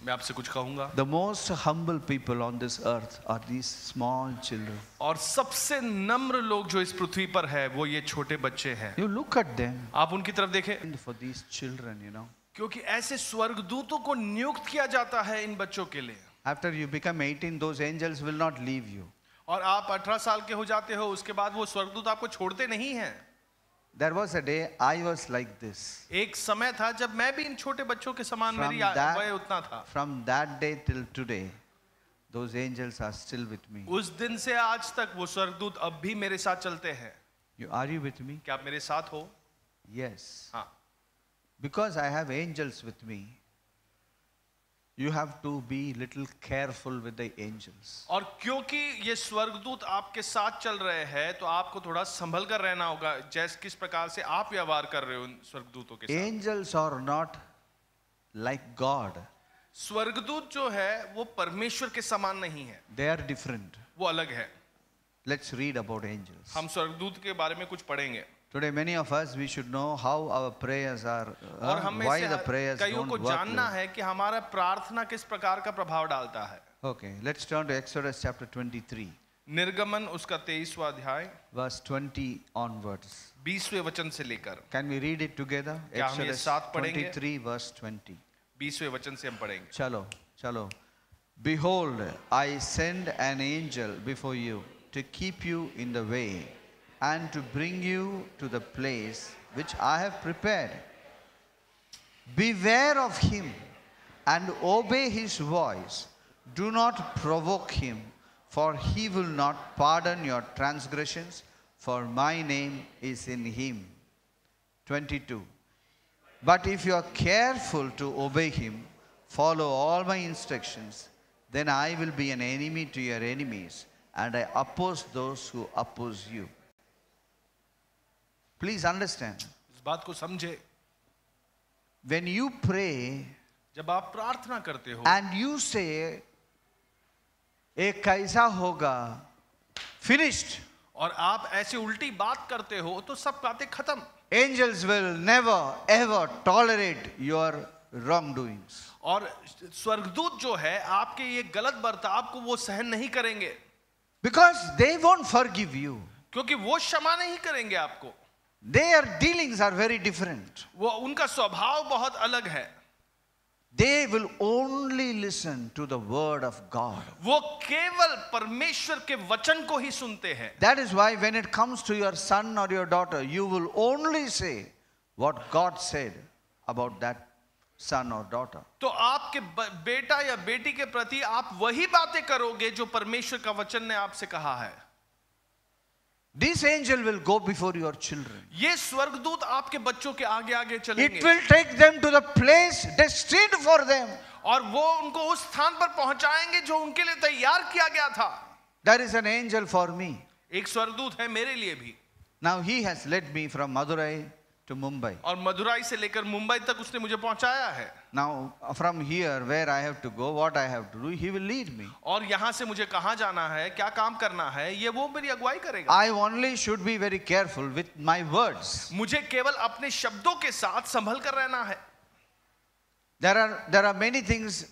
मैं आपसे कुछ कहूंगा, The most humble people on this earth are these small children. और सबसे नम्र लोग जो इस पृथ्वी पर है वो ये छोटे बच्चे हैं। You look at them. आप उनकी तरफ देखें, And for these children, you know, क्योंकि ऐसे स्वर्गदूतों को नियुक्त किया जाता है इन बच्चों के लिए। after you become 18, those angels will not leave you. और आप 18 साल के हो जाते हो, उसके बाद वो स्वर्गदूत आपको छोड़ते नहीं हैं। There was a day I was like this. एक समय था जब मैं भी इन छोटे बच्चों के समान, From मेरी that- वय उतना था। From that day till today, those angels are still with me. उस दिन से आज तक वो स्वर्गदूत अब भी मेरे साथ चलते हैं। Are you with me? क्या आप मेरे साथ हो? Yes. हाँ। Because I have angels with me, you have to be little careful with the angels. और क्योंकि ये स्वर्गदूत आपके साथ चल रहे हैं, तो आपको थोड़ा संभल कर रहना होगा, जैसे किस प्रकार से आप व्यवहार कर रहे हो उन स्वर्गदूतों के साथ। Angels are not like God. स्वर्गदूत जो है वो परमेश्वर के समान नहीं है, They are different. वो अलग है। Let's read about angels. हम स्वर्गदूत के बारे में कुछ पढ़ेंगे। Today many of us, we should know how our prayers are, और हमें why से the prayers कईयों don't को work. जानना well. है कि हमारा प्रार्थना किस प्रकार का प्रभाव डालता है। Okay, let's turn to Exodus chapter 23, निर्गमन उसका 23वां अध्याय verse 20 onwards. 20वें वचन से लेकर Can we read it together? क्या हम ये Exodus साथ पढ़ेंगे? 23 verse 20. 20वें वचन से हम पढ़ेंगे। Chalo, chalo. Behold, I send an angel before you to keep you in the way and to bring you to the place which I have prepared. Beware of him and obey his voice. Do not provoke him, for he will not pardon your transgressions, for my name is in him. 22. But if you are careful to obey him, follow all my instructions, then I will be an enemy to your enemies, and I oppose those who oppose you. Please understand, इस बात को समझे, when you pray जब आप प्रार्थना करते हो and you say, एक कैसा होगा, finished, और आप ऐसे उल्टी बात करते हो, तो सब बातें खत्म। angels will never ever tolerate your wrongdoings. और स्वर्गदूत जो है आपके ये गलत बर्ताव को वो सहन नहीं करेंगे, Because they won't forgive you. क्योंकि वो क्षमा नहीं करेंगे आपको। Their dealings are very different. वो उनका स्वभाव बहुत अलग है। They will only listen to the word of God. वो केवल परमेश्वर के वचन को ही सुनते हैं। That is why when it comes to your son or your daughter, you will only say what God said about that son or daughter. तो आपके बेटा या बेटी के प्रति आप वही बातें करोगे जो परमेश्वर का वचन ने आपसे कहा है। This angel will go before your children. ये स्वर्गदूत आपके बच्चों के आगे आगे चलेंगे। It will take them to the place destined for them. और वो उनको उस स्थान पर पहुंचाएंगे जो उनके लिए तैयार किया गया था। There is an angel for me. एक स्वर्गदूत है मेरे लिए भी। Now he has led me from Madurai to Mumbai. और मदुराई से लेकर मुंबई तक उसने मुझे पहुंचाया है। Now from here where I have to go, what I have to do, he will lead me. और यहाँ से मुझे कहाँ जाना है, क्या काम करना है, ये वो मेरी अगुवाई करेगा। I only should be very careful with my words. मुझे केवल अपने शब्दों के साथ संभल कर रहना है। There are many things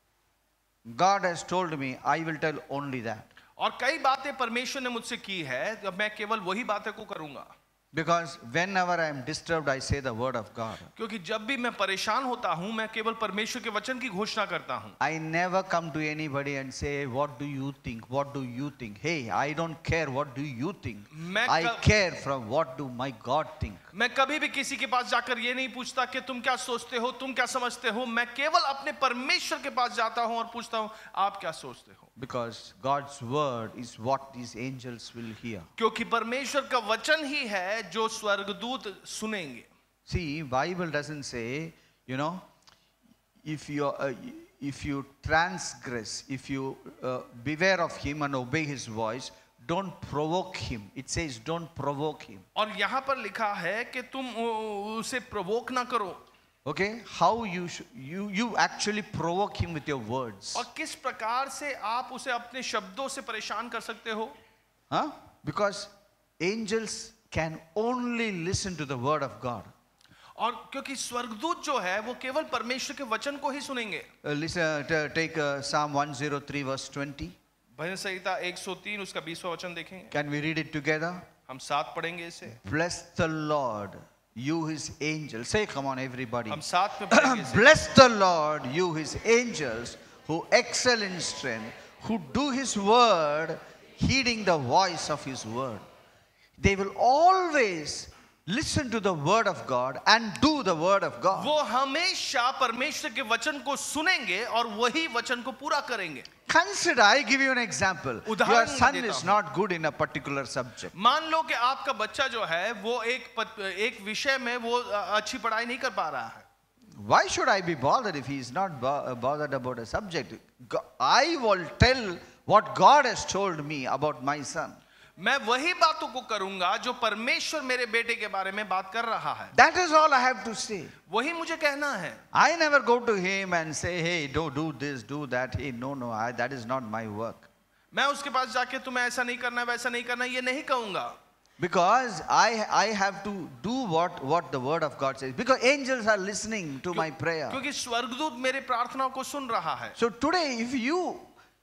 God has told me, I will tell only that. और कई बातें परमेश्वर ने मुझसे की है, जब मैं केवल वही बातें को करूंगा। Because whenever I am disturbed, I say the word of God. क्योंकि जब भी मैं परेशान होता हूं, मैं केवल परमेश्वर के वचन की घोषणा करता हूं। I never come to anybody and say, what do you think? What do you think? Hey, I don't care what do you think. I care from what do my God think. मैं कभी भी किसी के पास जाकर ये नहीं पूछता कि तुम क्या सोचते हो, तुम क्या समझते हो। मैं केवल अपने परमेश्वर के पास जाता हूं और पूछता हूं, आप क्या सोचते हो। Because God's word is what these angels will hear. क्योंकि परमेश्वर का वचन ही है जो स्वर्गदूत सुनेंगे। See, Bible doesn't say, you know, if you transgress, if you beware of him and obey his voice, don't provoke him. It says don't provoke him. और यहाँ पर लिखा है कि तुम उसे प्रोवोक ना करो। Okay, how you actually provoke him with your words. और किस प्रकार से आप उसे अपने शब्दों से परेशान कर सकते हो? Huh? Because angels can only listen to the word of God. और क्योंकि स्वर्गदूत जो है वो केवल परमेश्वर के वचन को ही सुनेंगे। Listen, take Psalm 103 verse 20. भजन संहिता 103 उसका 20वां वचन देखेंगे। Can we read it together? हम साथ पढ़ेंगे इसे। Bless the Lord, you his angels. Say, come on, everybody. हम साथ में पढ़ेंगे इसे। Bless the Lord, you his angels, who excel in strength, who do his word, heeding the voice of his word. They will always listen to the word of God and do the word of God. वो हमेशा परमेश्वर के वचन को सुनेंगे और वही वचन को पूरा करेंगे। Consider, I give you an example. Your उदाहरण son देता is हूं। not good in a particular subject. मान लो कि आपका बच्चा जो है वो एक विषय में वो अच्छी पढ़ाई नहीं कर पा रहा है। Why should I be bothered if he is not bothered about a subject? I will tell what God has told me about my son. मैं वही बातों को करूंगा जो परमेश्वर मेरे बेटे के बारे में बात कर रहा है। That is all I have to say. वही मुझे कहना है। I never go to him and say, hey, don't do this, do that. Hey, no, that is not my work. मैं उसके पास जाके तुम्हें ऐसा नहीं करना, वैसा नहीं करना, ये नहीं कहूंगा। Because I have to do what the word of God says. Because angels are listening to my prayer. क्योंकि स्वर्गदूत मेरे प्रार्थना को सुन रहा है। So today, if you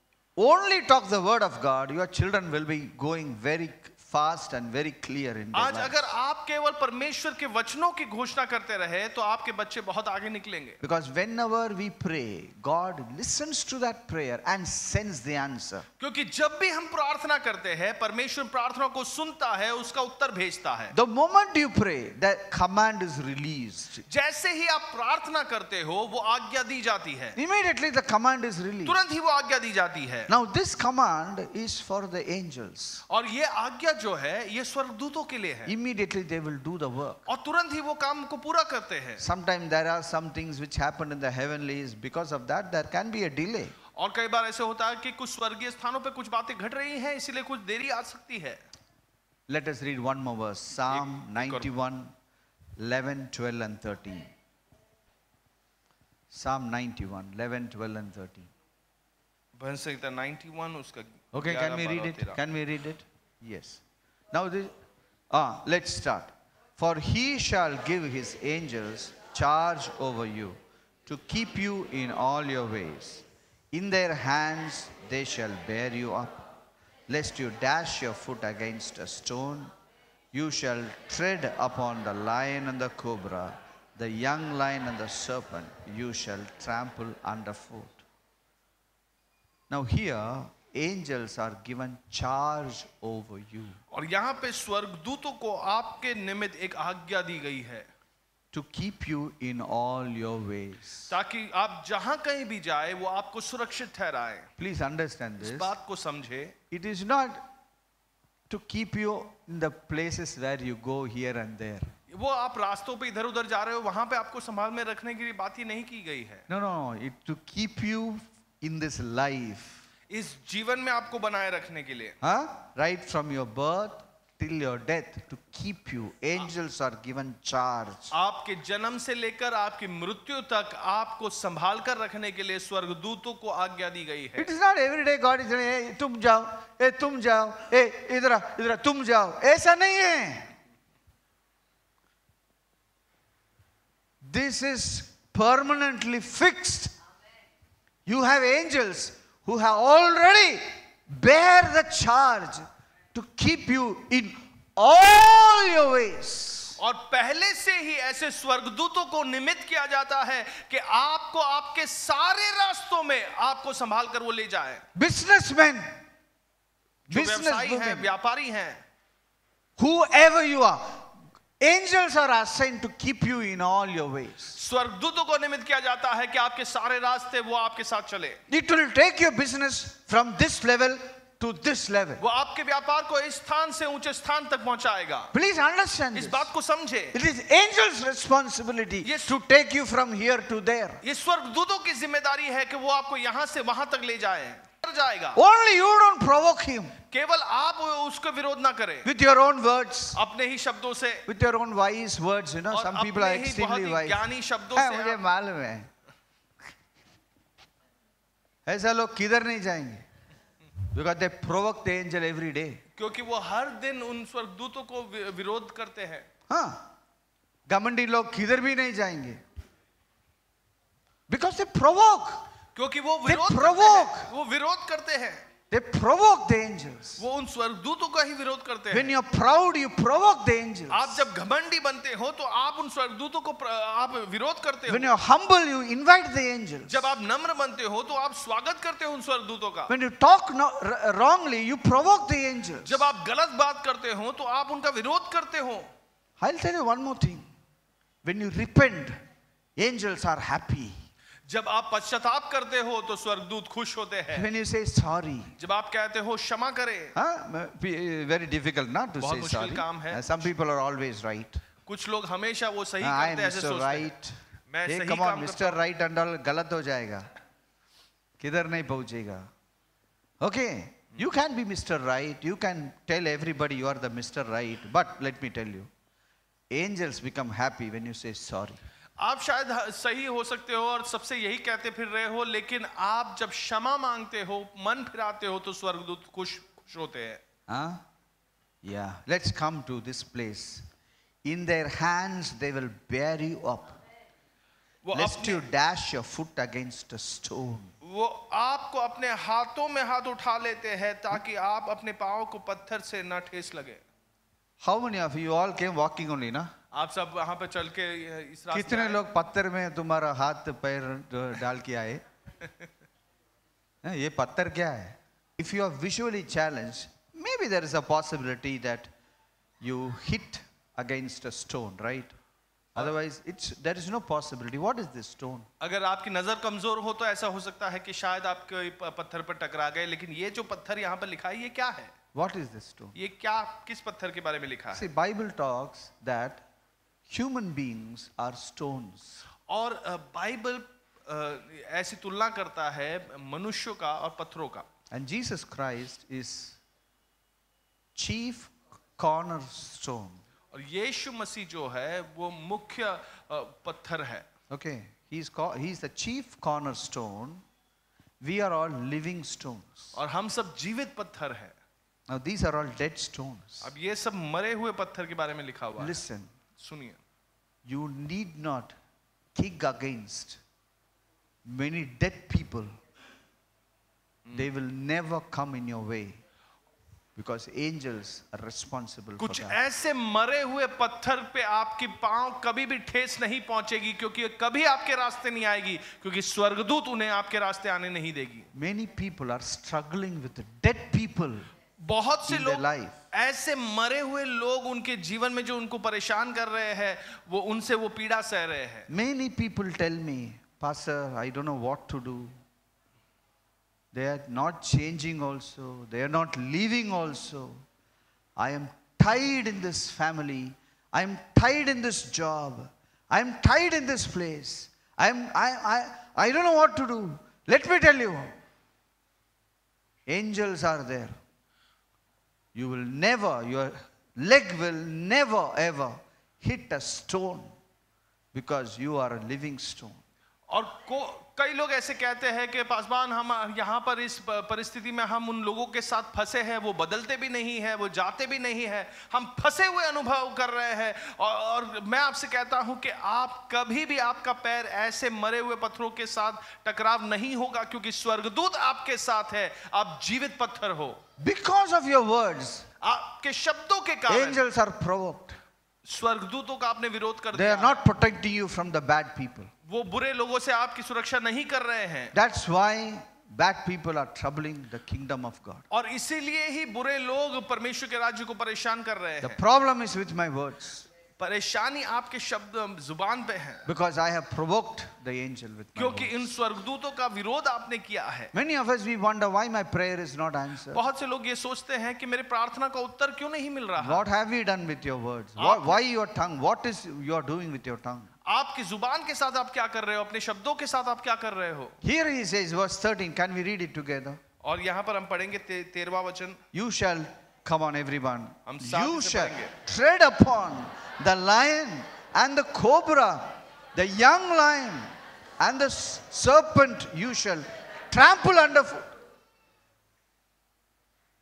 only talk the word of God, your children will be going very fast and very clear in their आज lives. अगर आप केवल परमेश्वर के वचनों की घोषणा करते रहे तो आपके बच्चे बहुत आगे निकलेंगे। Because whenever we pray, God listens to that prayer and sends the answer. क्योंकि जब भी हम प्रार्थना करते हैं परमेश्वर प्रार्थना को सुनता है, उसका उत्तर भेजता है। The moment you pray, that command is released. जैसे ही आप प्रार्थना करते हो वो आज्ञा दी जाती है। Immediately the command is released. तुरंत ही वो आज्ञा दी जाती है। Now this command is for the angels. और ये आज्ञा जो है ये स्वर्गदूतों के लिए है। Immediately they will do the work. और तुरंत ही वो काम को पूरा करते हैं। Sometimes there are some things which happen in the heavenlies. Because of that, there can be a delay. और कई बार ऐसे होता है कि कुछ स्वर्गीय स्थानों पे कुछ बातें घट रही हैं, इसीलिए कुछ देरी आ सकती है। Let us read one more verse. Psalm 91, 11, 12 and 13. Psalm 91, 11, 12 and 13. भजन संहिता 91 उसका Okay, can we read it? Can we read it? Yes. Now let's start. For he shall give his angels charge over you to keep you in all your ways. In their hands they shall bear you up, lest you dash your foot against a stone. You shall tread upon the lion and the cobra, the young lion and the serpent you shall trample underfoot. Now here, angels are given charge over you. और यहाँ पे स्वर्गदूतों को आपके निमित्त एक आज्ञा दी गई है। To keep you in all your ways. ताकि आप जहां कहीं भी जाए वो आपको सुरक्षित ठहराए। Please understand इस this. बात को समझे। It is not to keep you in the places where you go here and there. वो आप रास्तों पे इधर उधर जा रहे हो वहां पे आपको संभाल में रखने की बात ही नहीं की गई है। No. It to keep you in this life. इस जीवन में आपको बनाए रखने के लिए। Right from your birth till your death, to keep you. Angels are given charge. आपके जन्म से लेकर आपकी मृत्यु तक आपको संभाल कर रखने के लिए स्वर्गदूतों को आज्ञा दी गई है। It is not every day God is saying, hey, तुम जाओ, hey, तुम जाओ, hey, इधर तुम जाओ. ऐसा नहीं है. This is permanently fixed. You have angels who have already bear the charge to keep you in all your ways. और पहले से ही ऐसे स्वर्गदूतों को निमित्त किया जाता है कि आपको आपके सारे रास्तों में आपको संभाल कर वो ले जाए। Businessmen, व्यवसायी हैं, व्यापारी हैं, whoever you are, angels are assigned to keep you in all your ways. स्वर्गदूतों को निमित्त किया जाता है कि आपके सारे रास्ते वो आपके साथ चले। It will take your business from this level to this level. वो आपके व्यापार को इस स्थान से ऊंचे स्थान तक पहुंचाएगा। Please understand इस this. बात को समझे। It is angels' responsibility Yes. to take you from here to there. ये स्वर्गदूतों की जिम्मेदारी है कि वो आपको यहाँ से वहां तक ले जाए। जाएगा। Only you don't provoke him. केवल आप उसको विरोध ना करें। With your own words. अपने ही शब्दों से। With your own wise words, you know, some people are extremely wise. ज्ञानी शब्दों से। मुझे मालूम है। ऐसा लोग किधर नहीं जाएंगे? Because they provoke the angel every day. क्योंकि वो हर दिन उन स्वर्गदूतों को विरोध करते हैं। हाँ। घमंडी लोग किधर भी नहीं जाएंगे, because they provoke. क्योंकि वो They विरोध करते provoke. हैं, वो विरोध करते हैं, They provoke the angels. वो उन स्वर्गदूतों का ही विरोध करते हैं। When you're proud, you provoke the angels. आप जब घमंडी बनते हो तो आप उन स्वर्गदूतों को आप विरोध करते When हो। you're humble, you invite the angels. जब आप नम्र बनते हो तो आप स्वागत करते हो उन स्वर्गदूतों का। When you talk wrongly, you provoke the angels. जब आप गलत बात करते हो तो आप उनका विरोध करते हो। I'll tell you one more thing. When you repent, angels are happy. जब आप पश्चाताप करते हो तो स्वर्गदूत खुश होते हैं। When you say sorry, जब आप कहते हो क्षमा करें, very difficult not to बहुत say मुश्किल sorry. काम है। Some people are always right. कुछ लोग हमेशा वो सही I am करते हैं, ऐसे Mr. सोचते हैं। Right. मैं Hey, सही come on, काम करता Mr. Right and all गलत हो जाएगा, किधर नहीं पहुंचेगा. Okay, you can be Mr. Right. You can tell everybody you are the Mr. Right. But let me tell you, angels become happy when you say sorry. आप शायद सही हो सकते हो और सबसे यही कहते फिर रहे हो, लेकिन आप जब क्षमा मांगते हो, मन फिराते हो तो स्वर्गदूत खुश होते हैं। Huh? Yeah. Let's come to this place. In their hands they will bear you up, वो lest you dash your foot against a stone. वो आपको अपने हाथों में हाथ उठा लेते हैं ताकि आप अपने पाँव को पत्थर से न ठेस लगे। How many of you all came walking only, na? आप सब वहां पे चल के इस रास्ते कितने आए? लोग पत्थर में तुम्हारा हाथ पैर डाल के आए? ये पत्थर क्या है? If you are visually challenged, maybe there is a possibility that you hit against a stone, right? Otherwise, there is no possibility. What is this stone? अगर आपकी नजर कमजोर हो तो ऐसा हो सकता है कि शायद आप कोई पत्थर पर टकरा गए, लेकिन ये जो पत्थर यहाँ पर लिखा है ये क्या है? What is this stone? ये क्या, किस पत्थर के बारे में लिखा है? See, Bible talks that human beings are stones. और बाइबल ऐसी तुलना करता है मनुष्यों का और पत्थरों का। And Jesus Christ is chief cornerstone. और यीशु मसीह जो है वो मुख्य पत्थर है। Okay, he's the chief cornerstone. We are all living stones. और हम सब जीवित पत्थर है। Now these are all dead stones. अब ये सब मरे हुए पत्थर के बारे में लिखा हुआ है। Listen, सुनिए, you need not kick against many dead people. They will never come in your way because angels are responsible for कुछ that. ऐसे मरे हुए पत्थर पे आपकी पांव कभी भी ठेस नहीं पहुंचेगी, क्योंकि कभी आपके रास्ते नहीं आएगी, क्योंकि स्वर्गदूत उन्हें आपके रास्ते आने नहीं देगी। Many people are struggling with the dead people बहुत से in their लोग life. ऐसे मरे हुए लोग उनके जीवन में जो उनको परेशान कर रहे हैं, वो उनसे वो पीड़ा सह रहे हैं। Many people tell me, Pastor, I don't know what to do. They are not changing also. They are not leaving also. I am tied in this family. I am tied in this job. I am tied in this place. I don't know what to do. Let me tell you. Angels are there. You will never, your leg will never ever hit a stone because you are a living stone. और कई लोग ऐसे कहते हैं कि पासवान हम यहाँ पर इस परिस्थिति में हम उन लोगों के साथ फंसे हैं, वो बदलते भी नहीं है, वो जाते भी नहीं है, हम फंसे हुए अनुभव कर रहे हैं। और मैं आपसे कहता हूँ कि आप कभी भी आपका पैर ऐसे मरे हुए पत्थरों के साथ टकराव नहीं होगा, क्योंकि स्वर्गदूत आपके साथ है, आप जीवित पत्थर हो। Because of your words, आपके शब्दों के कारण angels are provoked. स्वर्गदूतों का आपने विरोध कर They दिया। are not protecting you from the bad people. वो बुरे लोगों से आपकी सुरक्षा नहीं कर रहे हैं। That's why bad people are troubling the kingdom of God. और इसीलिए ही बुरे लोग परमेश्वर के राज्य को परेशान कर रहे The हैं। problem is with my words. परेशानी आपके शब्द जुबान पे है, Because I have provoked the angel with my क्योंकि इन words. स्वर्गदूतों का विरोध आपने किया है। Many of us, we wonder why my prayer is not answered. बहुत से लोग ये सोचते हैं कि मेरे प्रार्थना का उत्तर क्यों नहीं मिल रहा। What have we done with your words? Why your tongue? What is you are doing with your tongue? आपकी जुबान के साथ आप क्या कर रहे हो, अपने शब्दों के साथ आप क्या कर रहे हो। Here he says, verse 13. Can we read it together? और यहाँ पर हम पढ़ेंगे 13वां वचन। You shall, come on everyone. हम साथ You से shall पढ़ेंगे। tread upon the lion and the cobra, the young lion and the serpent you shall trample underfoot.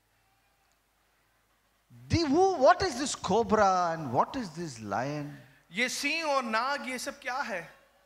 What is this cobra and what is this lion? ये सिंह और नाग ये सब क्या है?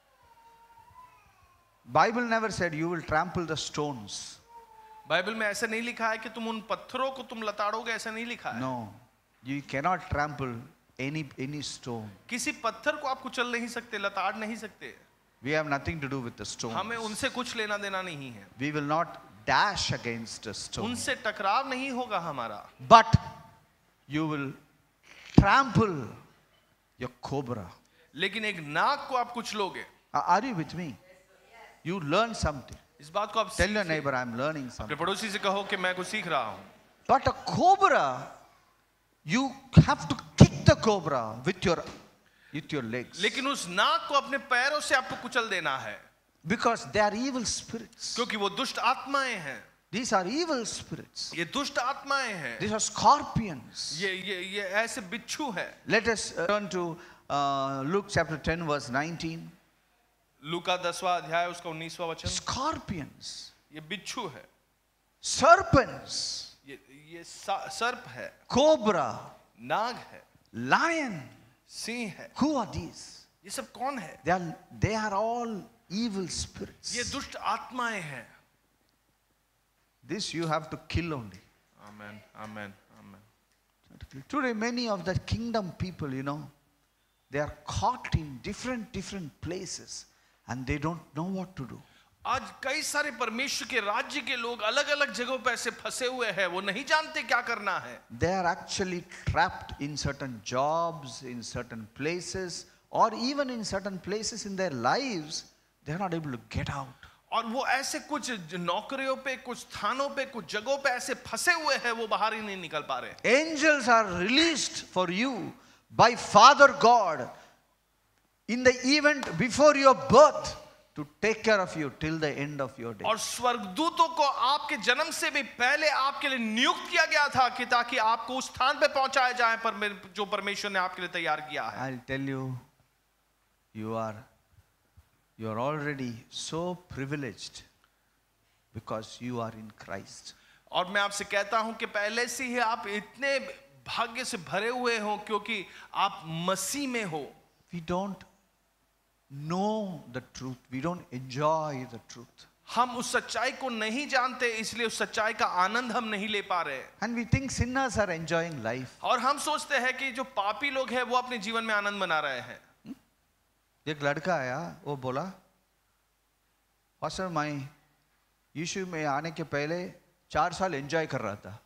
Bible never said you will trample the stones. Bible में ऐसा नहीं लिखा है कि तुम उन पत्थरों को तुम लताड़ोगे, ऐसा नहीं लिखा है। No, you cannot trample any stone. किसी पत्थर को आप कुचल नहीं सकते, लताड़ नहीं सकते। We have nothing to do with the stones. हमें उनसे कुछ लेना देना नहीं है। We will not dash against a stone. उनसे टकराव नहीं होगा हमारा। But you will trample your cobra. लेकिन एक नाग को आप कुचलोगे। Are you with me? You learn something. इस बात को आप Tell your neighbor, I'm learning अपने something. पड़ोसी से कहो कि मैं कुछ सीख रहा हूँ। But a cobra, you have to kick the cobra with your legs. लेकिन उस नाग को अपने पैरों से आपको कुचल देना है। Because they are evil spirits. क्योंकि वो दुष्ट आत्माएं हैं। These are evil spirits. ये दुष्ट आत्माएं हैं। These are scorpions. ये ऐसे बिच्छू है। Let us turn to Luke chapter 10 verse 19. लूका 10वां अध्याय उसका 19वां वचन। Scorpions. ये बिच्छू है। Serpents. ये सर्प है। Cobra. नाग है। Lion. सिंह है। Who are these? ये सब कौन है? They are all evil spirits. ये दुष्ट आत्माएं हैं। This you have to kill only. Amen, amen, amen. Today many of the kingdom people, they are caught in different places and they don't know what to do. आज कई सारे परमेश्वर के राज्य के लोग अलग अलग जगहों पर ऐसे फंसे हुए हैं, वो नहीं जानते क्या करना है। They are actually trapped in certain jobs, in certain places, or even in certain places in their lives, they are not able to get out. और वो ऐसे कुछ नौकरियों पे, कुछ स्थानों पे, कुछ जगहों पे ऐसे फंसे हुए हैं, वो बाहर ही नहीं निकल पा रहे। Angels are released for you by Father God in the event before your birth to take care of you till the end of your day. और स्वर्गदूतों को आपके जन्म से भी पहले आपके लिए नियुक्त किया गया था कि ताकि आपको उस स्थान पे पहुंचाया जाए पर जो परमेश्वर ने आपके लिए तैयार किया है। I'll tell you, you are already so privileged because you are in Christ. और मैं आपसे कहता हूं कि पहले से ही आप इतने भाग्य से भरे हुए हो क्योंकि आप मसीह में हो। We don't know the truth. We don't enjoy the truth. हम उस सच्चाई को नहीं जानते, इसलिए उस सच्चाई का आनंद हम नहीं ले पा रहे। And we think sinners are enjoying life. और हम सोचते हैं कि जो पापी लोग हैं वो अपने जीवन में आनंद मना रहे हैं। एक लड़का आया, वो बोला, पास्टर मैं यीशु में आने के पहले 4 साल एंजॉय कर रहा था।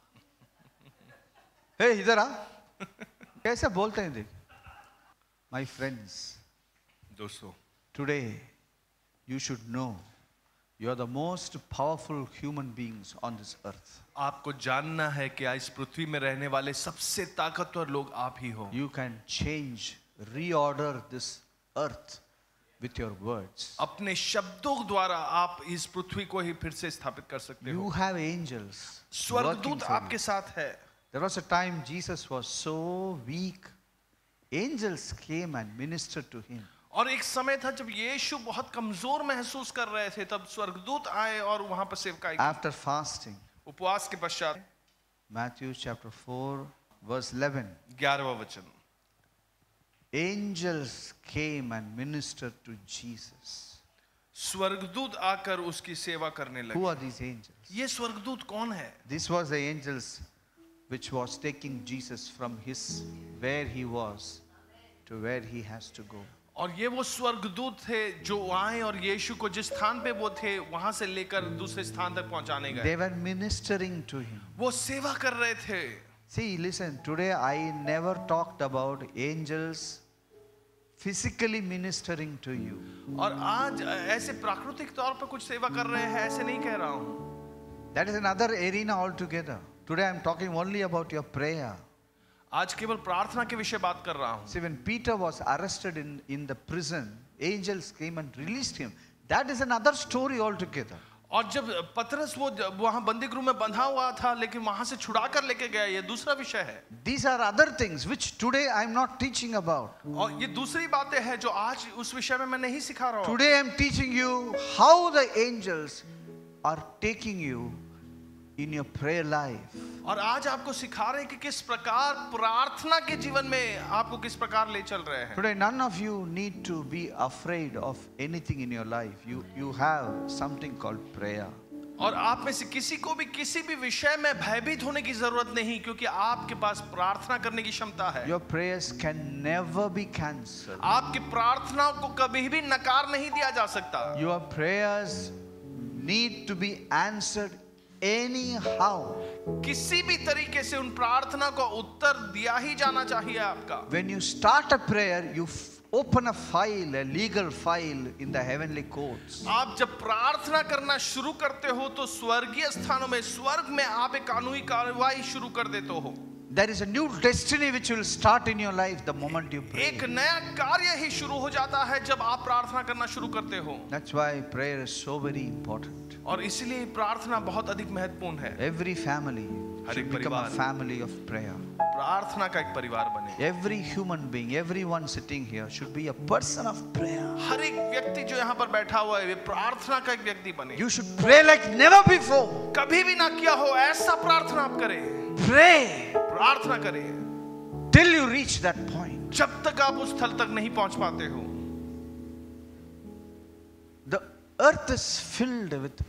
हे इधर आ, कैसे बोलते हैं देख। My friends, दोस्तों, today you should know you are the most powerful human beings on this earth. आपको जानना है कि इस पृथ्वी में रहने वाले सबसे ताकतवर लोग आप ही हो। You can change, reorder this earth with your words. अपने शब्दों द्वारा आप इस पृथ्वी को ही फिर से स्थापित कर सकते You हो। have angels. working स्वर्गदूत for you. आपके साथ है। There was a time Jesus was so weak. Angels came and ministered to him. और एक समय था जब यीशु बहुत कमजोर महसूस कर रहे थे, तब स्वर्गदूत आए और वहां पर सेवकाई की। After fasting, उपवास के पश्चात Matthew chapter 4 verse 11. 11वां वचन, Angels came and ministered to Jesus. स्वर्गदूत आकर उसकी सेवा करने Who लगे। are these angels? ये स्वर्गदूत कौन है? This was the angels which was taking Jesus from where he was to where he has to go. और ये वो स्वर्गदूत थे जो आए और यीशु को जिस स्थान पे वो थे वहां से लेकर दूसरे स्थान तक पहुंचाने गए। They were ministering to him. वो सेवा कर रहे थे। See, listen, today I never talked about angels physically ministering to you. और आज ऐसे प्राकृतिक तौर पर कुछ सेवा कर रहे हैं ऐसे नहीं कह रहा हूँ। That is another arena altogether. Today I am talking only about your prayer. आज केवल प्रार्थना के विषय बात कर रहा हूँ। See, when Peter was arrested in the prison, angels came and released him. That is another story altogether. और जब पतरस वो वहाँ बंदी गृह में बंधा हुआ था लेकिन वहाँ से छुड़ा कर लेके गया, ये दूसरा विषय है। These are other things which today I am not teaching about. और ये दूसरी बातें हैं जो आज उस विषय में मैं नहीं सिखा रहा हूँ। Today I am teaching you how the angels are taking you in your prayer life. और आज आपको सिखा रहे हैं कि किस प्रकार प्रार्थना के जीवन में आपको किस प्रकार ले चल रहे हैं। Today, none of you need to be afraid of anything in your life. You have something called prayer. और आप में से किसी को भी किसी भी विषय में भयभीत होने की जरूरत नहीं, क्योंकि आपके पास प्रार्थना करने की क्षमता है। Your prayers can never be cancelled. आपकी प्रार्थनाओं को कभी भी नकार नहीं दिया जा सकता। Your prayers need to be answered anyhow. किसी भी तरीके से उन प्रार्थना को उत्तर दिया ही जाना चाहिए आपका। When you start a prayer, you open a file, a legal file in the heavenly courts. आप जब प्रार्थना करना शुरू करते हो तो स्वर्गीय स्थानों में, स्वर्ग में आप एक कानूनी कार्रवाई शुरू कर देते हो। There is a new destiny which will start in your life the moment you pray. एक नया कार्य ही शुरू हो जाता है जब आप प्रार्थना करना शुरू करते हो। That's why prayer is so very important. और इसलिए प्रार्थना बहुत अधिक महत्वपूर्ण है। Every family हर should एक become a परिवार family of prayer. प्रार्थना का एक परिवार बने। Every human being, everyone sitting here should be a person of prayer. हर एक व्यक्ति जो यहाँ पर बैठा हुआ है वे प्रार्थना का एक व्यक्ति बने। You should pray like never before. कभी भी ना किया हो ऐसा प्रार्थना आप करें। Pray प्रार्थना करें till you reach that point. जब तक आप उस स्थल तक नहीं पहुंच पाते हो। The earth is filled with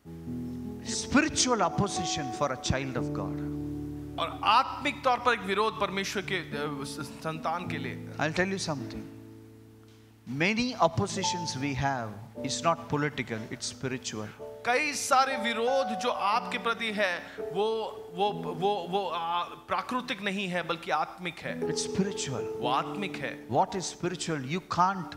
spiritual opposition for a child of God. और आत्मिक तौर पर एक विरोध परमेश्वर के संतान के लिए। I'll tell you something. Many oppositions we have is not political, it's spiritual. कई सारे विरोध जो आपके प्रति है वो प्राकृतिक नहीं है बल्कि आत्मिक है। It's spiritual. वो आत्मिक है। What is spiritual? You can't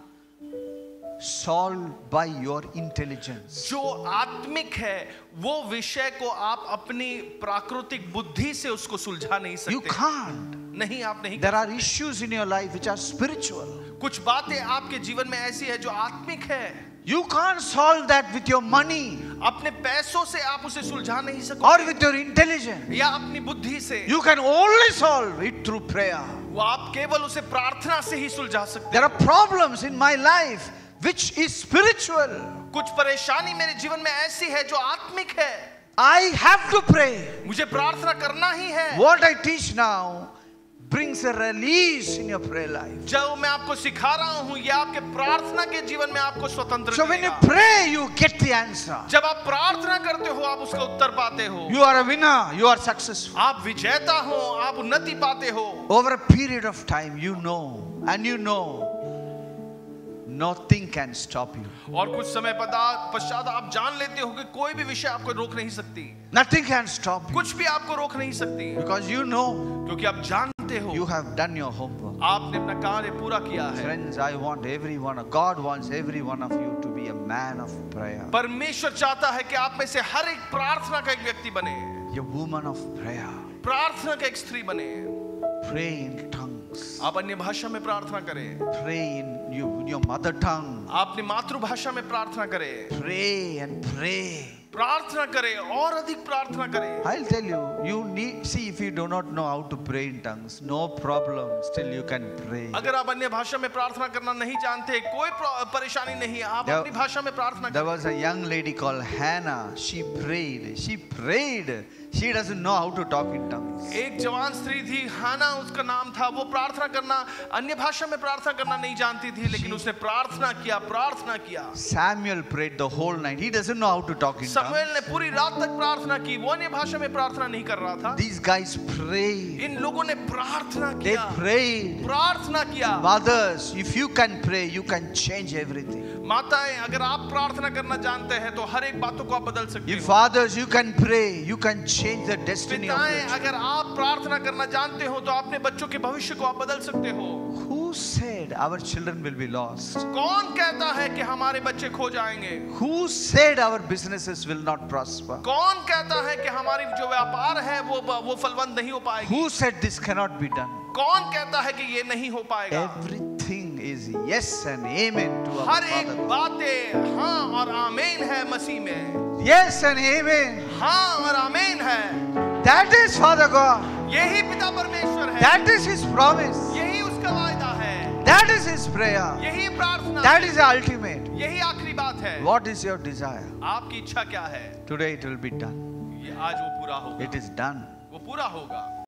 solve by your intelligence. जो आत्मिक है वो विषय को आप अपनी प्राकृतिक बुद्धि से उसको सुलझा नहीं सकते। You can't. नहीं, आप नहीं। There are issues in your life which are spiritual. कुछ बातें आपके जीवन में ऐसी है जो आत्मिक है। You can't solve that with your money अपने पैसों से आप उसे सुलझा नहीं सकते or with your intelligence. या अपनी बुद्धि से। You can only solve it through prayer. वो आप केवल उसे प्रार्थना से ही सुलझा सकते There are problems in my life which is spiritual. कुछ परेशानी मेरे जीवन में ऐसी है जो आत्मिक है। I have to pray. मुझे प्रार्थना करना ही है। What I teach now brings a release in your prayer life. जो मैं आपको सिखा रहा हूँ ये आपके प्रार्थना के जीवन में आपको स्वतंत्र So when you देगा। pray, you get the answer. जब आप प्रार्थना करते हो आप उसका उत्तर पाते हो। You are a winner. You are successful. आप विजेता हो, आप उन्नति पाते हो। Over a period of time, you know, and you know, nothing can stop you. और कुछ समय पश्चात आप जान लेते हो कि कोई भी विषय आपको रोक नहीं सकती। Nothing can stop you कुछ भी आपको रोक नहीं सकती। because you know क्योंकि आप जानते हो you have done your homework. आपने अपना कार्य पूरा किया है। Friends, I want God wants every one of you to be a man of prayer. परमेश्वर चाहता है कि आप में से हर एक प्रार्थना का एक व्यक्ति बने, A woman of prayer. प्रार्थना का एक स्त्री बने। Pray in tongues. आप अन्य भाषा में प्रार्थना करें, Pray in your mother tongue. आप अपनी मातृभाषा में प्रार्थना करें, Pray and pray. प्रार्थना करें और अधिक प्रार्थना करें। I'll tell you, you need, see, if you do not know how to pray in tongues, no problem, still you can pray. अगर आप अन्य भाषा में प्रार्थना करना नहीं जानते, कोई परेशानी नहीं, आप अपनी भाषा में प्रार्थना There करें। was a young lady called Hannah. She prayed. She doesn't know how to talk in tongues. एक जवान स्त्री थी, हाना उसका नाम था। वो प्रार्थना करना, अन्य भाषा में प्रार्थना करना नहीं जानती थी, लेकिन उसने प्रार्थना किया। Samuel prayed the whole night. He doesn't know how to talk in tongues. शमूएल ने पूरी रात तक प्रार्थना की, वो अन्य भाषा में प्रार्थना नहीं कर रहा था। These guys prayed. इन लोगों ने प्रार्थना They किया, prayed. प्रार्थना किया। Mothers, if you can pray, you can change everything. माताएं, अगर आप प्रार्थना करना जानते हैं तो हर एक बातों को आप बदल सकते If हो। fathers, you can pray, you can change the destiny of पिताएं, your children. अगर आप प्रार्थना करना जानते हो तो अपने बच्चों के भविष्य को आप बदल सकते हो। Who said our children will be lost? कौन कहता है कि हमारे बच्चे खो जाएंगे? Who said our businesses will not prosper? कौन कहता है कि हमारी जो व्यापार है वो फलवंत नहीं हो पाएगी? Who said this cannot be done? कौन कहता है कि ये नहीं हो पाएगा? Everything is yes and amen to our हर एक Father. बातें हाँ और आमीन है मसीह में। Yes and amen. हाँ और आमीन है। That is Father God. यही पिता परमेश्वर है। That is His promise. यही उसका वायदा है। That is His prayer. यही प्रार्थना। That is the ultimate. यही आखिरी बात है। What is your desire? आपकी इच्छा क्या है? Today it will be done. ये आज वो पूरा होगा, It is done. वो पूरा होगा।